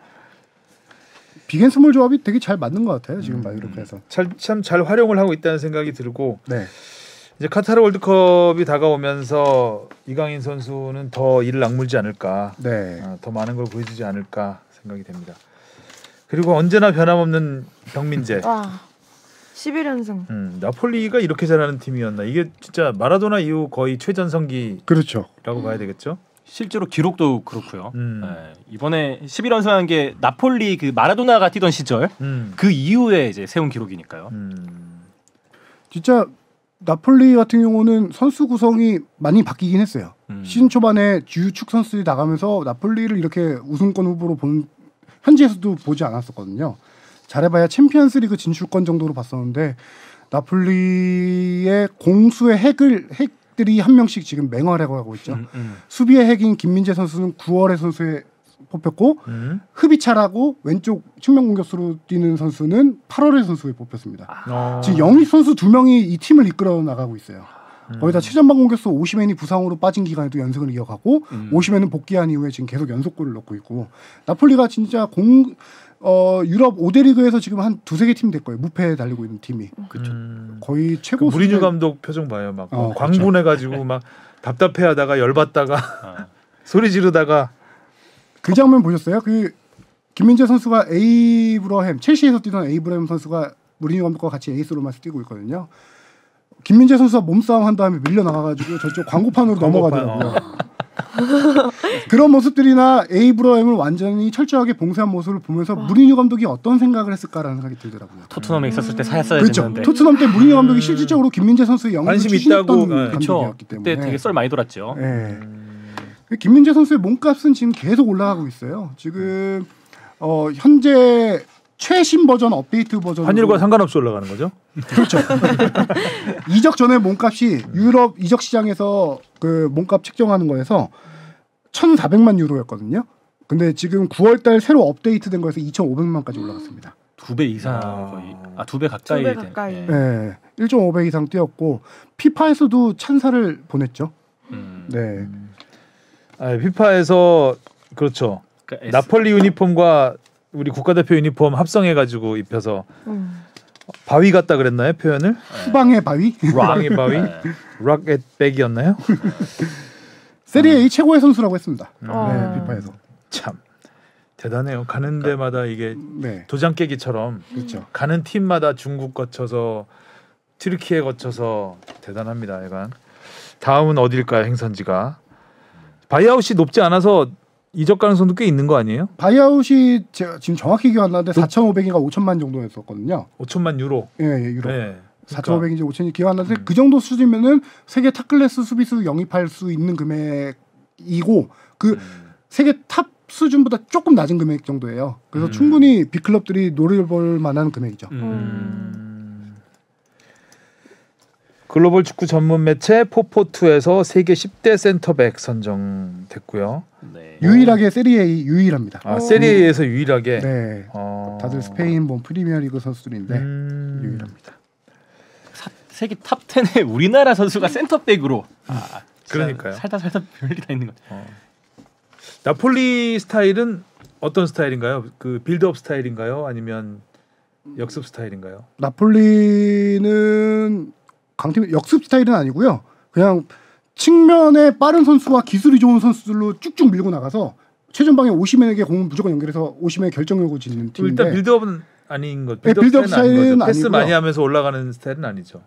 빅앤스몰 조합이 되게 잘 맞는 것 같아요. 지금 음. 마요르카에서. 참 잘 활용을 하고 있다는 생각이 들고 네. 이제 카타르 월드컵이 다가오면서 이강인 선수는 더 이를 악물지 않을까, 네. 어, 더 많은 걸 보여주지 않을까 생각이 됩니다. 그리고 언제나 변함없는 병민재. 와. 십일 연승. 음, 나폴리가 이렇게 잘하는 팀이었나? 이게 진짜 마라도나 이후 거의 최전성기라고 그렇죠. 봐야 되겠죠? 실제로 기록도 그렇고요. 음. 네, 이번에 십일 연승한 게 나폴리 그 마라도나가 뛰던 시절 음. 그 이후에 이제 세운 기록이니까요. 음. 진짜 나폴리 같은 경우는 선수 구성이 많이 바뀌긴 했어요. 음. 시즌 초반에 주축 선수들이 나가면서 나폴리를 이렇게 우승권 후보로 본 현지에서도 보지 않았었거든요. 잘해봐야 챔피언스리그 진출권 정도로 봤었는데 나폴리의 공수의 핵을 핵들이 한 명씩 지금 맹활약을 하고 있죠. 음, 음. 수비의 핵인 김민재 선수는 구월의 선수에 뽑혔고 음. 흐비차라고 왼쪽 측면 공격수로 뛰는 선수는 팔월의 선수에 뽑혔습니다. 어. 지금 영입 선수 두 명이 이 팀을 이끌어 나가고 있어요. 음. 거기다 최전방 공격수 오시멘이 부상으로 빠진 기간에도 연승을 이어가고 음. 오시멘은 복귀한 이후에 지금 계속 연속골을 넣고 있고 나폴리가 진짜 공 어, 유럽 오 대 리그에서 지금 한 두세 개 팀 될 거예요. 무패에 달리고 있는 팀이. 그렇죠. 음. 거의 그 최고 무리뉴 수준의- 감독 표정 봐요. 막 어, 광분해가지고 막 답답해하다가 열받다가 아. 소리 지르다가 그 장면 보셨어요? 그 김민재 선수가 에이브러햄 첼시에서 뛰던 에이브러햄 선수가 무리뉴 감독과 같이 에이스로만 뛰고 있거든요. 김민재 선수가 몸싸움 한 다음에 밀려 나가가지고 저쪽 광고판으로 광고판, 넘어가더라고요. 그런 모습들이나 에이브러햄을 완전히 철저하게 봉쇄한 모습을 보면서 무리뉴 감독이 어떤 생각을 했을까라는 생각이 들더라고요. 토트넘에 있었을 때 사였어야 그렇죠. 됐는데. 토트넘 때 무리뉴 감독이 실질적으로 김민재 선수의 영입을 관심 추진했던 있다고, 네. 그렇죠. 감독이었기 때문에. 그때 되게 썰 많이 돌았죠. 네. 음. 김민재 선수의 몸값은 지금 계속 올라가고 있어요. 지금 어, 현재 최신 버전 업데이트 버전 환율과 상관없이 올라가는 거죠? 그렇죠. 이적 전에 몸값이 유럽 이적 시장에서 그 몸값 측정하는 거에서 천사백만 유로였거든요. 근데 지금 구월달 새로 업데이트된 거에서 이천오백만까지 올라갔습니다. 두 배 이상 아. 거의 아두 배 가까이. 두 배 된- 가까이. 예. 네, 일점오배 이상 뛰었고 피파에서도 찬사를 보냈죠. 음. 네. 아, 피파에서 그렇죠. 그러니까 에스- 나폴리 유니폼과 우리 국가대표 유니폼 합성해가지고 입혀서 음. 바위 같다 그랬나요 표현을? 후방의 바위. 후방의 바위. 락앳백이었나요? 세리에 A 최고의 선수라고 했습니다. 음. 네, 피파에서. 참 대단해요. 가는 데마다 이게 네. 도장 깨기처럼 그렇죠. 가는 팀마다 중국 거쳐서 튀르키예 거쳐서 대단합니다. 약간 다음은 어딜까요? 행선지가 바이아웃이 높지 않아서 이적 가능성도 꽤 있는 거 아니에요? 바이아웃이 제가 지금 정확히 기억 안 나는데 사천오백인가 오천만 정도였었거든요. 오천만 유로. 예, 예 유로. 네. 사천오백인지 오천이 기억 안 나는데 음. 그 정도 수준이면은 세계 탑 클래스 수비수 영입할 수 있는 금액이고 그 음. 세계 탑 수준보다 조금 낮은 금액 정도예요. 그래서 음. 충분히 빅클럽들이 노려볼 만한 금액이죠. 음. 글로벌 축구 전문 매체 포포투에서 세계 십 대 센터백 선정됐고요. 네. 유일하게 세리에 A 유일합니다. 아, 세리에에서 유일하게. 네. 어... 다들 스페인 뭐 프리미어리그 선수들인데 음... 유일합니다. 사, 세계 탑 텐에 우리나라 선수가 센터백으로. 아, 그러니까요. 살다 살다 별일이 다 있는 것 같아요. 어. 나폴리 스타일은 어떤 스타일인가요? 그 빌드업 스타일인가요? 아니면 역습 스타일인가요? 나폴리는 강팀 역습 스타일은 아니고요. 그냥 측면에 빠른 선수와 기술이 좋은 선수들로 쭉쭉 밀고 나가서 최전방에 오시멘에게 공을 무조건 연결해서 오시멘의 결정력을 짓는 팀인데 일단 빌드업은 아닌 것. 네, 빌드업 스타일은 아닌 스타일은 거죠. 패스 아니고요. 많이 하면서 올라가는 스타일은 아니죠.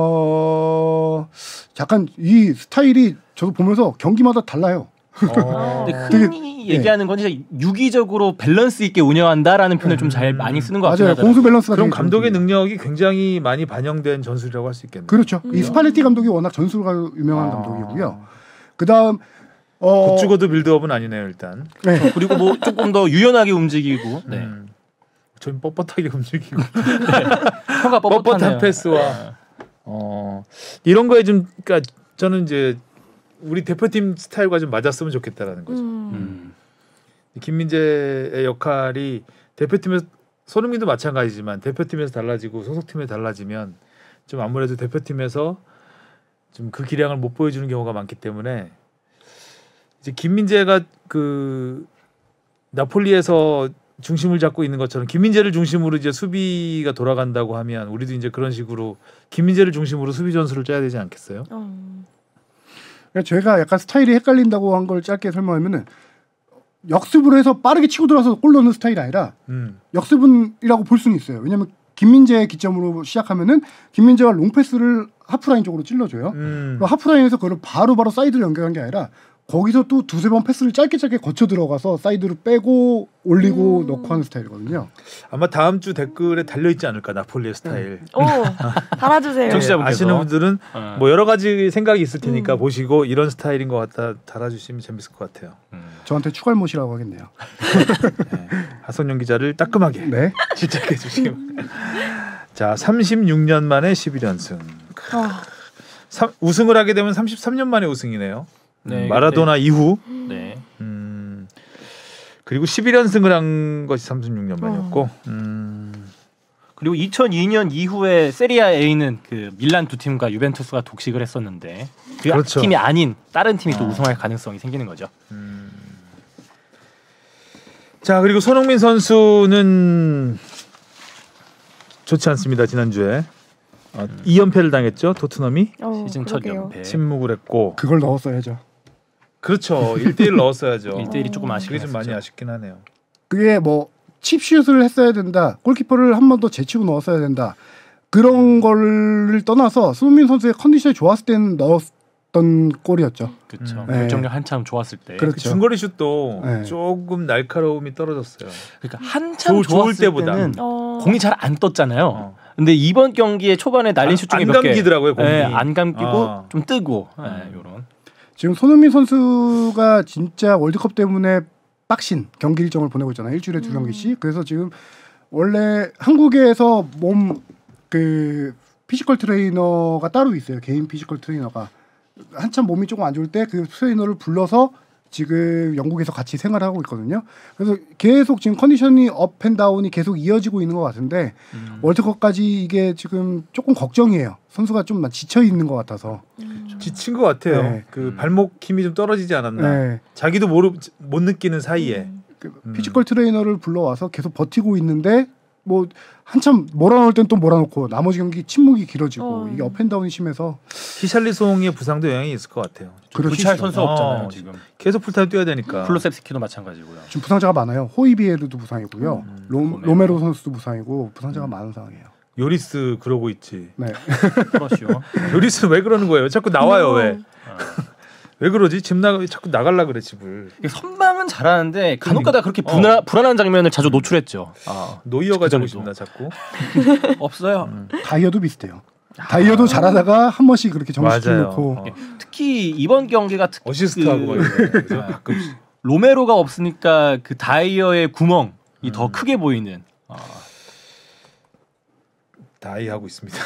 어 약간 이 스타일이 저도 보면서 경기마다 달라요. 어... 근데 되게- 흔히 얘기하는 건 진짜 유기적으로 밸런스 있게 운영한다는 표현을 좀 잘 많이 쓰는 것 같아요. 맞아요. 공수 밸런스가 그럼 되게 감독의 좋은 능력이 굉장히 많이 반영된 전술이라고 할 수 있겠네요. 그렇죠. 이 음. 스팔레티 감독이 워낙 전술가 유명한 아. 감독이고요. 그다음 어 곧 죽어도 빌드업은 아니네요 일단. 네. 그리고 뭐 조금 더 유연하게 움직이고, 네. 음. 좀 뻣뻣하게 움직이고 혀가 뻣뻣하네요. 뻣뻣한 패스와 어 이런 거에 좀 그러니까 저는 이제 우리 대표팀 스타일과 좀 맞았으면 좋겠다라는 거죠. 음. 음. 김민재의 역할이 대표팀에서 손흥민도 마찬가지지만 대표팀에서 달라지고 소속팀에 달라지면 좀 아무래도 대표팀에서 좀 그 기량을 못 보여주는 경우가 많기 때문에 이제 김민재가 그 나폴리에서 중심을 잡고 있는 것처럼 김민재를 중심으로 이제 수비가 돌아간다고 하면 우리도 이제 그런 식으로 김민재를 중심으로 수비 전술을 짜야 되지 않겠어요? 어. 그러니까 제가 약간 스타일이 헷갈린다고 한 걸 짧게 설명하면은 역습으로 해서 빠르게 치고 들어와서 골 넣는 스타일이 아니라 음. 역습은이라고 볼 수는 있어요. 왜냐하면 김민재 기점으로 시작하면은 김민재가 롱패스를 하프라인 쪽으로 찔러줘요. 음. 그리고 하프라인에서 그걸 바로바로 사이드로 연결한 게 아니라 거기서 또 두세 번 패스를 짧게 짧게 거쳐 들어가서 사이드로 빼고 올리고 음. 넣고 하는 스타일이거든요. 아마 다음 주 댓글에 달려 있지 않을까 나폴리의 스타일. 오, 달아주세요. 정치자분께서. 아시는 분들은 어. 뭐 여러 가지 생각이 있을 테니까 음. 보시고 이런 스타일인 것 같다 달아주시면 재밌을 것 같아요. 음. 저한테 추갈못이라고 하겠네요. 네. 하선영 기자를 따끔하게 네. 네. 질책해 주시면. 자, 삼십육 년 만에 십일 연승. 아, 삼, 우승을 하게 되면 삼십삼 년 만에 우승이네요. 네, 마라도나 이후. 네. 음, 그리고 십일 연승을 한 것이 삼십육 년 만이었고. 음, 그리고 이천이 년 이후에 세리아 A는 그 밀란 두 팀과 유벤투스가 독식을 했었는데 그 그렇죠. 팀이 아닌 다른 팀이 또 어. 우승할 가능성이 생기는 거죠. 음. 자, 그리고 손흥민 선수는 좋지 않습니다. 지난주에 어, 이 연패를 당했죠. 토트넘이 어, 시즌 첫 그러게요. 연패. 침묵을 했고. 그걸 넣었어야죠. 그렇죠. 일 대 일 넣었어야죠. 일 대 일이 조금 어. 아쉽긴 그게 좀 많이 했었죠. 아쉽긴 하네요. 그게 뭐 칩슛을 했어야 된다. 골키퍼를 한 번 더 제치고 넣었어야 된다. 그런 거를 떠나서 손흥민 선수의 컨디션이 좋았을 때는 넣었던 골이었죠. 그렇죠. 음. 결정력 한참 좋았을 때. 그렇죠. 그 중거리 슛도 네. 조금 날카로움이 떨어졌어요. 그러니까 한참 조- 좋을 좋았을 때보다. 때는 어. 공이 잘 안 떴잖아요. 어. 근데 이번 경기에 초반에 날린 안- 슛 중에 안 몇 개, 감기더라고요, 공이. 네, 안 감기고 아. 좀 뜨고, 네, 음. 이런. 지금 손흥민 선수가 진짜 월드컵 때문에 빡신 경기 일정을 보내고 있잖아요. 일주일에 두 음. 경기씩. 그래서 지금 원래 한국에서 몸 그 피지컬 트레이너가 따로 있어요. 개인 피지컬 트레이너가 한참 몸이 조금 안 좋을 때 그 트레이너를 불러서 지금 영국에서 같이 생활하고 있거든요. 그래서 계속 지금 컨디션이 업앤다운이 계속 이어지고 있는 것 같은데 음. 월드컵까지 이게 지금 조금 걱정이에요. 선수가 좀 지쳐 있는 것 같아서. 음. 지친 것 같아요. 네. 그 음. 발목 힘이 좀 떨어지지 않았나. 네. 자기도 모르 못 느끼는 사이에. 음. 그 음. 피지컬 트레이너를 불러와서 계속 버티고 있는데 뭐 한참 몰아넣을 땐 또 몰아넣고 나머지 경기 침묵이 길어지고 어. 이게 업앤다운이 심해서 히샬리송의 부상도 영향이 있을 것 같아요. 구차할 선수 어, 없잖아요 지금. 계속 풀타임 뛰어야 되니까. 플루셉스키도 마찬가지고요. 지금 부상자가 많아요. 호이비에르도 부상이고요. 음, 로, 로메로. 로메로 선수도 부상이고 부상자가 많은 상황이에요. 요리스 그러고 있지. 네. 그렇죠. 요리스 왜 그러는 거예요? 자꾸 나와요 왜? 음. 왜 그러지? 집 나 자꾸 나갈라 그래 집을. 선방은 잘하는데 간혹가다 그렇게 불안, 어. 불안한 장면을 자주 노출했죠. 아, 노이어가 되고 그전에도. 싶나 자꾸. 없어요. 다이어도 비슷해요. 다이어도 잘하다가 한 번씩 그렇게 정신 맞아요. 놓고 어. 특히 이번 경기가 특, 어시스트하고 막 그, 이래. 그래서 가끔씩. 로메로가 없으니까 그 다이어의 구멍이 음. 더 크게 보이는. 아, 다이 하고 있습니다.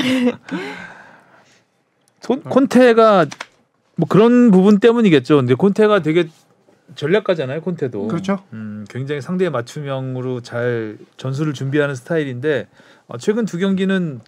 콘, 콘테가 뭐 그런 부분 때문이겠죠. 근데 콘테가 되게 전략가잖아요. 콘테도. 그렇죠. 음, 굉장히 상대의 맞춤형으로 잘 전술을 준비하는 스타일인데 어, 최근 두 경기는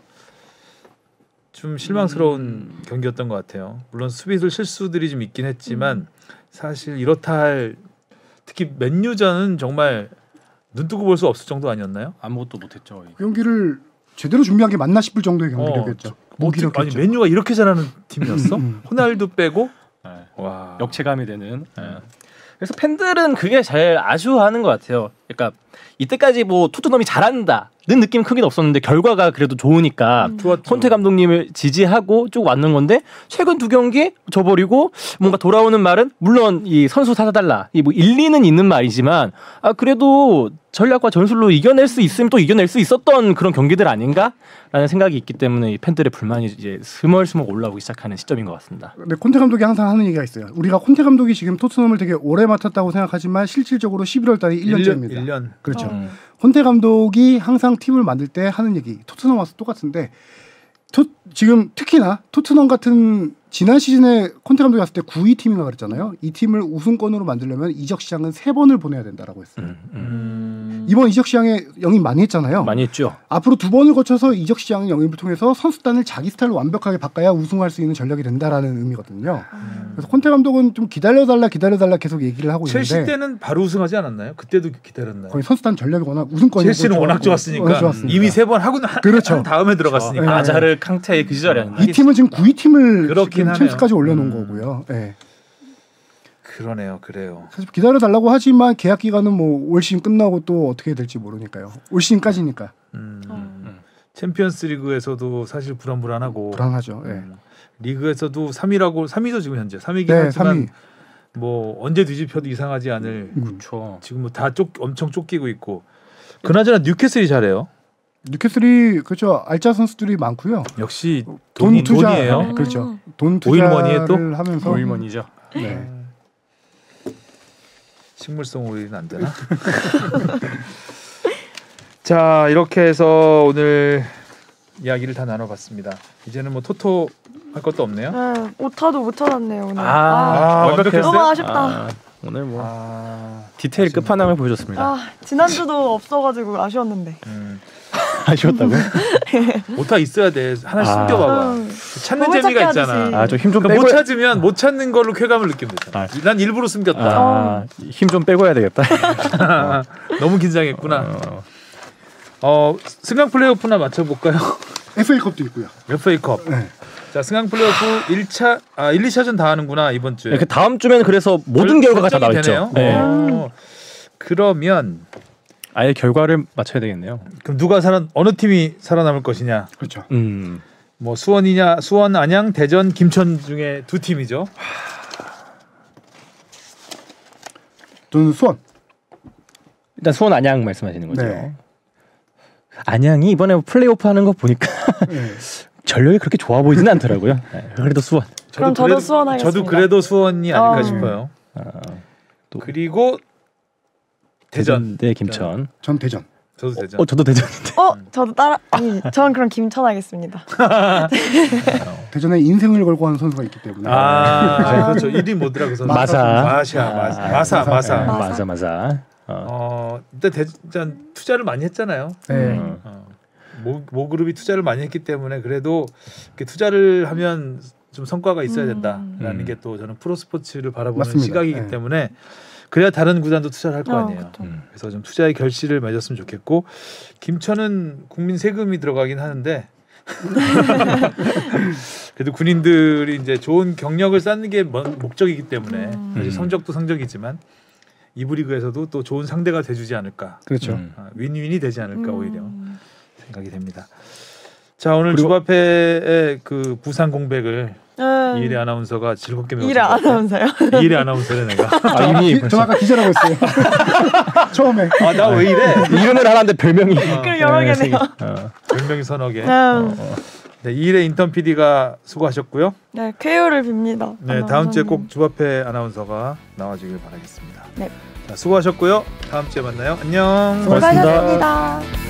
좀 실망스러운 음. 경기였던 것 같아요. 물론 수비들 실수들이 좀 있긴 했지만 사실 이렇다 할 특히 맨유전은 정말 눈 뜨고 볼 수 없을 정도 아니었나요? 아무것도 못했죠. 그 경기를 제대로 준비한 게 맞나 싶을 정도의 경기력이었죠. 뭐, 아니 무기력했죠. 맨유가 이렇게 잘하는 팀이었어? 음, 음. 호날두 빼고 네. 와 역체감이 되는. 예. 그래서 팬들은 그게 제일 아쉬워하는 것 같아요. 그러니까 이때까지 뭐 토트넘이 잘한다는 느낌 크긴 없었는데 결과가 그래도 좋으니까 음. 좋았죠. 콘테 감독님을 지지하고 쭉 왔는 건데 최근 두 경기 져버리고 뭔가 돌아오는 말은 물론 이 선수 사달라 이 뭐 일리는 있는 말이지만 아 그래도 전략과 전술로 이겨낼 수 있으면 또 이겨낼 수 있었던 그런 경기들 아닌가라는 생각이 있기 때문에 이 팬들의 불만이 이제 스멀스멀 올라오기 시작하는 시점인 것 같습니다. 근데 콘테 감독이 항상 하는 얘기가 있어요. 우리가 콘테 감독이 지금 토트넘을 되게 오래 맡았다고 생각하지만 실질적으로 십일월 달에 일 년째입니다. 일 년. 그렇죠. 음. 콘테 감독이 항상 팀을 만들 때 하는 얘기 토트넘 와서 똑같은데 토, 지금 특히나 토트넘 같은 지난 시즌에 콘테 감독이 왔을 때 구 위 팀인가 그랬잖아요. 이 팀을 우승권으로 만들려면 이적 시장은 세 번을 보내야 된다라고 했어요. 음, 음. 음. 이번 이적 시장에 영입 많이 했잖아요. 많이 했죠. 앞으로 두 번을 거쳐서 이적 시장 영입을 통해서 선수단을 자기 스타일로 완벽하게 바꿔야 우승할 수 있는 전력이 된다라는 의미거든요. 음. 그래서 콘테 감독은 좀 기다려달라 기다려달라 계속 얘기를 하고 첼시 있는데 때는 바로 우승하지 않았나요? 그때도 기다렸나요? 거의 선수단 전력이 워낙 우승권이 첼시는 워낙 좋았으니까 이미 세 번 하고 나 그렇죠. 한 다음에 들어갔으니까. 네. 아자르 캉테 그 시절이 아닌가. 이 팀은 지금 구 위 팀을 그렇긴 지금 하네요. 첼시까지 올려놓은 음. 거고요. 네. 그러네요, 그래요. 사실 기다려달라고 하지만 계약 기간은 뭐 올 시즌 끝나고 또 어떻게 될지 모르니까요. 올 시즌까지니까 음. 음. 챔피언스리그에서도 사실 불안불안하고 불안하죠. 네. 음. 리그에서도 삼 위라고 삼 위죠 지금 현재 삼 위긴 네, 하지만 삼 위. 뭐 언제 뒤집혀도 이상하지 않을 음. 그렇죠. 지금 뭐 다 쫓 엄청 쫓기고 있고 그나저나 뉴캐슬이 잘해요. 뉴캐슬이 그렇죠. 알짜 선수들이 많고요. 역시 돈 돈이 투자 돈이에요. 음. 그렇죠. 돈 오일머니에 또? 투자를 하면서 오일머니죠. 네. 식물성 오일은 안 되나? 자 이렇게 해서 오늘 이야기를 다 나눠봤습니다. 이제는 뭐 토토 할 것도 없네요. 네, 오타도 못 찾았네요 오늘. 아, 아, 완벽했어요? 너무 아쉽다. 아, 오늘 뭐 아, 디테일 아쉽네. 끝판왕을 보여줬습니다. 아, 지난주도 없어가지고 아쉬웠는데. 음. 아쉬웠다고요? 오타 있어야 돼. 하나씩 아. 숨겨봐봐. 음, 찾는 보물 재미가 찾기 있잖아. 하듯이. 아, 좀 힘 좀 그러니까 빼고 못 찾으면 못 찾는 걸로 쾌감을 느끼면 되잖아. 아. 난 일부러 숨겼다. 아, 힘 좀 빼고 해야 되겠다. 너무 긴장했구나. 어. 어, 승강 플레이오프나 맞춰볼까요? 에프에이컵도 있고요. 에프에이컵. 네. 자, 승강 플레이오프 일 차, 아 일, 이 차전 다 하는구나 이번 주에. 네, 그 다음 주면 그래서 모든 결- 결과가 다 결정이 나왔죠. 되네요. 네. 어, 그러면 아예 결과를 맞춰야 되겠네요. 그럼 누가 살아 어느 팀이 살아남을 것이냐? 그렇죠. 음. 뭐 수원이냐, 수원, 안양, 대전, 김천 중에 두 팀이죠. 저는 수원. 일단 수원 안양 말씀하시는 거죠. 네. 안양이 이번에 플레이오프 하는 거 보니까 네. 전력이 그렇게 좋아 보이지는 않더라고요. 네, 그래도 수원. 그럼 저도 그래도- 수원 하겠습니다. 저도 그래도 수원이 아닐까 어. 싶어요. 아, 또 그리고 대전. 대전 대 김천. 전 대전. 저도 대전. 어, 저도 대전인데. 어, 저도 따라. 아니, 전 그럼 김천 하겠습니다. 대전에 인생을 걸고 하는 선수가 있기 때문에. 아, 그렇죠. 이름이 뭐더라 그 선수? 마사. 마샤, 마사, 마사, 마사. 아, 마사. 마사, 마사. 어. 어, 일단 대전 투자를 많이 했잖아요. 네. 음. 어, 모, 모 그룹이 투자를 많이 했기 때문에 그래도 이렇게 투자를 하면 좀 성과가 있어야 된다라는 음. 게 또 저는 프로 스포츠를 바라보는 맞습니다. 시각이기 네. 때문에 그래야 다른 구단도 투자를 할 거 어, 아니에요. 그쵸. 음. 그래서 좀 투자의 결실을 맺었으면 좋겠고 김천은 국민 세금이 들어가긴 하는데 그래도 군인들이 이제 좋은 경력을 쌓는 게 목적이기 때문에 음. 사실 성적도 성적이지만 이부 리그에서도 또 좋은 상대가 돼주지 않을까. 그렇죠. 음. 아, 윈윈이 되지 않을까 음. 오히려 생각이 됩니다. 자 오늘 그리고- 주바페의 그 부산 공백을 음. 이일의 아나운서가 즐겁게 메웠던 이래 것 같아요. 아나운서요. 이일의 아나운서래 내가. 아, 이미 기, 저 벌써 아까 기자라고 했어요. 처음에. 아 나 왜 이래? 이름을 하는데 별명이 댓글 여러 개네요. 어, 별명이 서너 개. 음. 네, 이일의 인턴 피디가 수고하셨고요. 네, 쾌유를 빕니다. 네, 다음 주에 아나운서님. 꼭 주바페 아나운서가 나와주길 바라겠습니다. 네. 자, 수고하셨고요. 다음 주에 만나요. 안녕. 수고하셨습니다. 수고하셨습니다.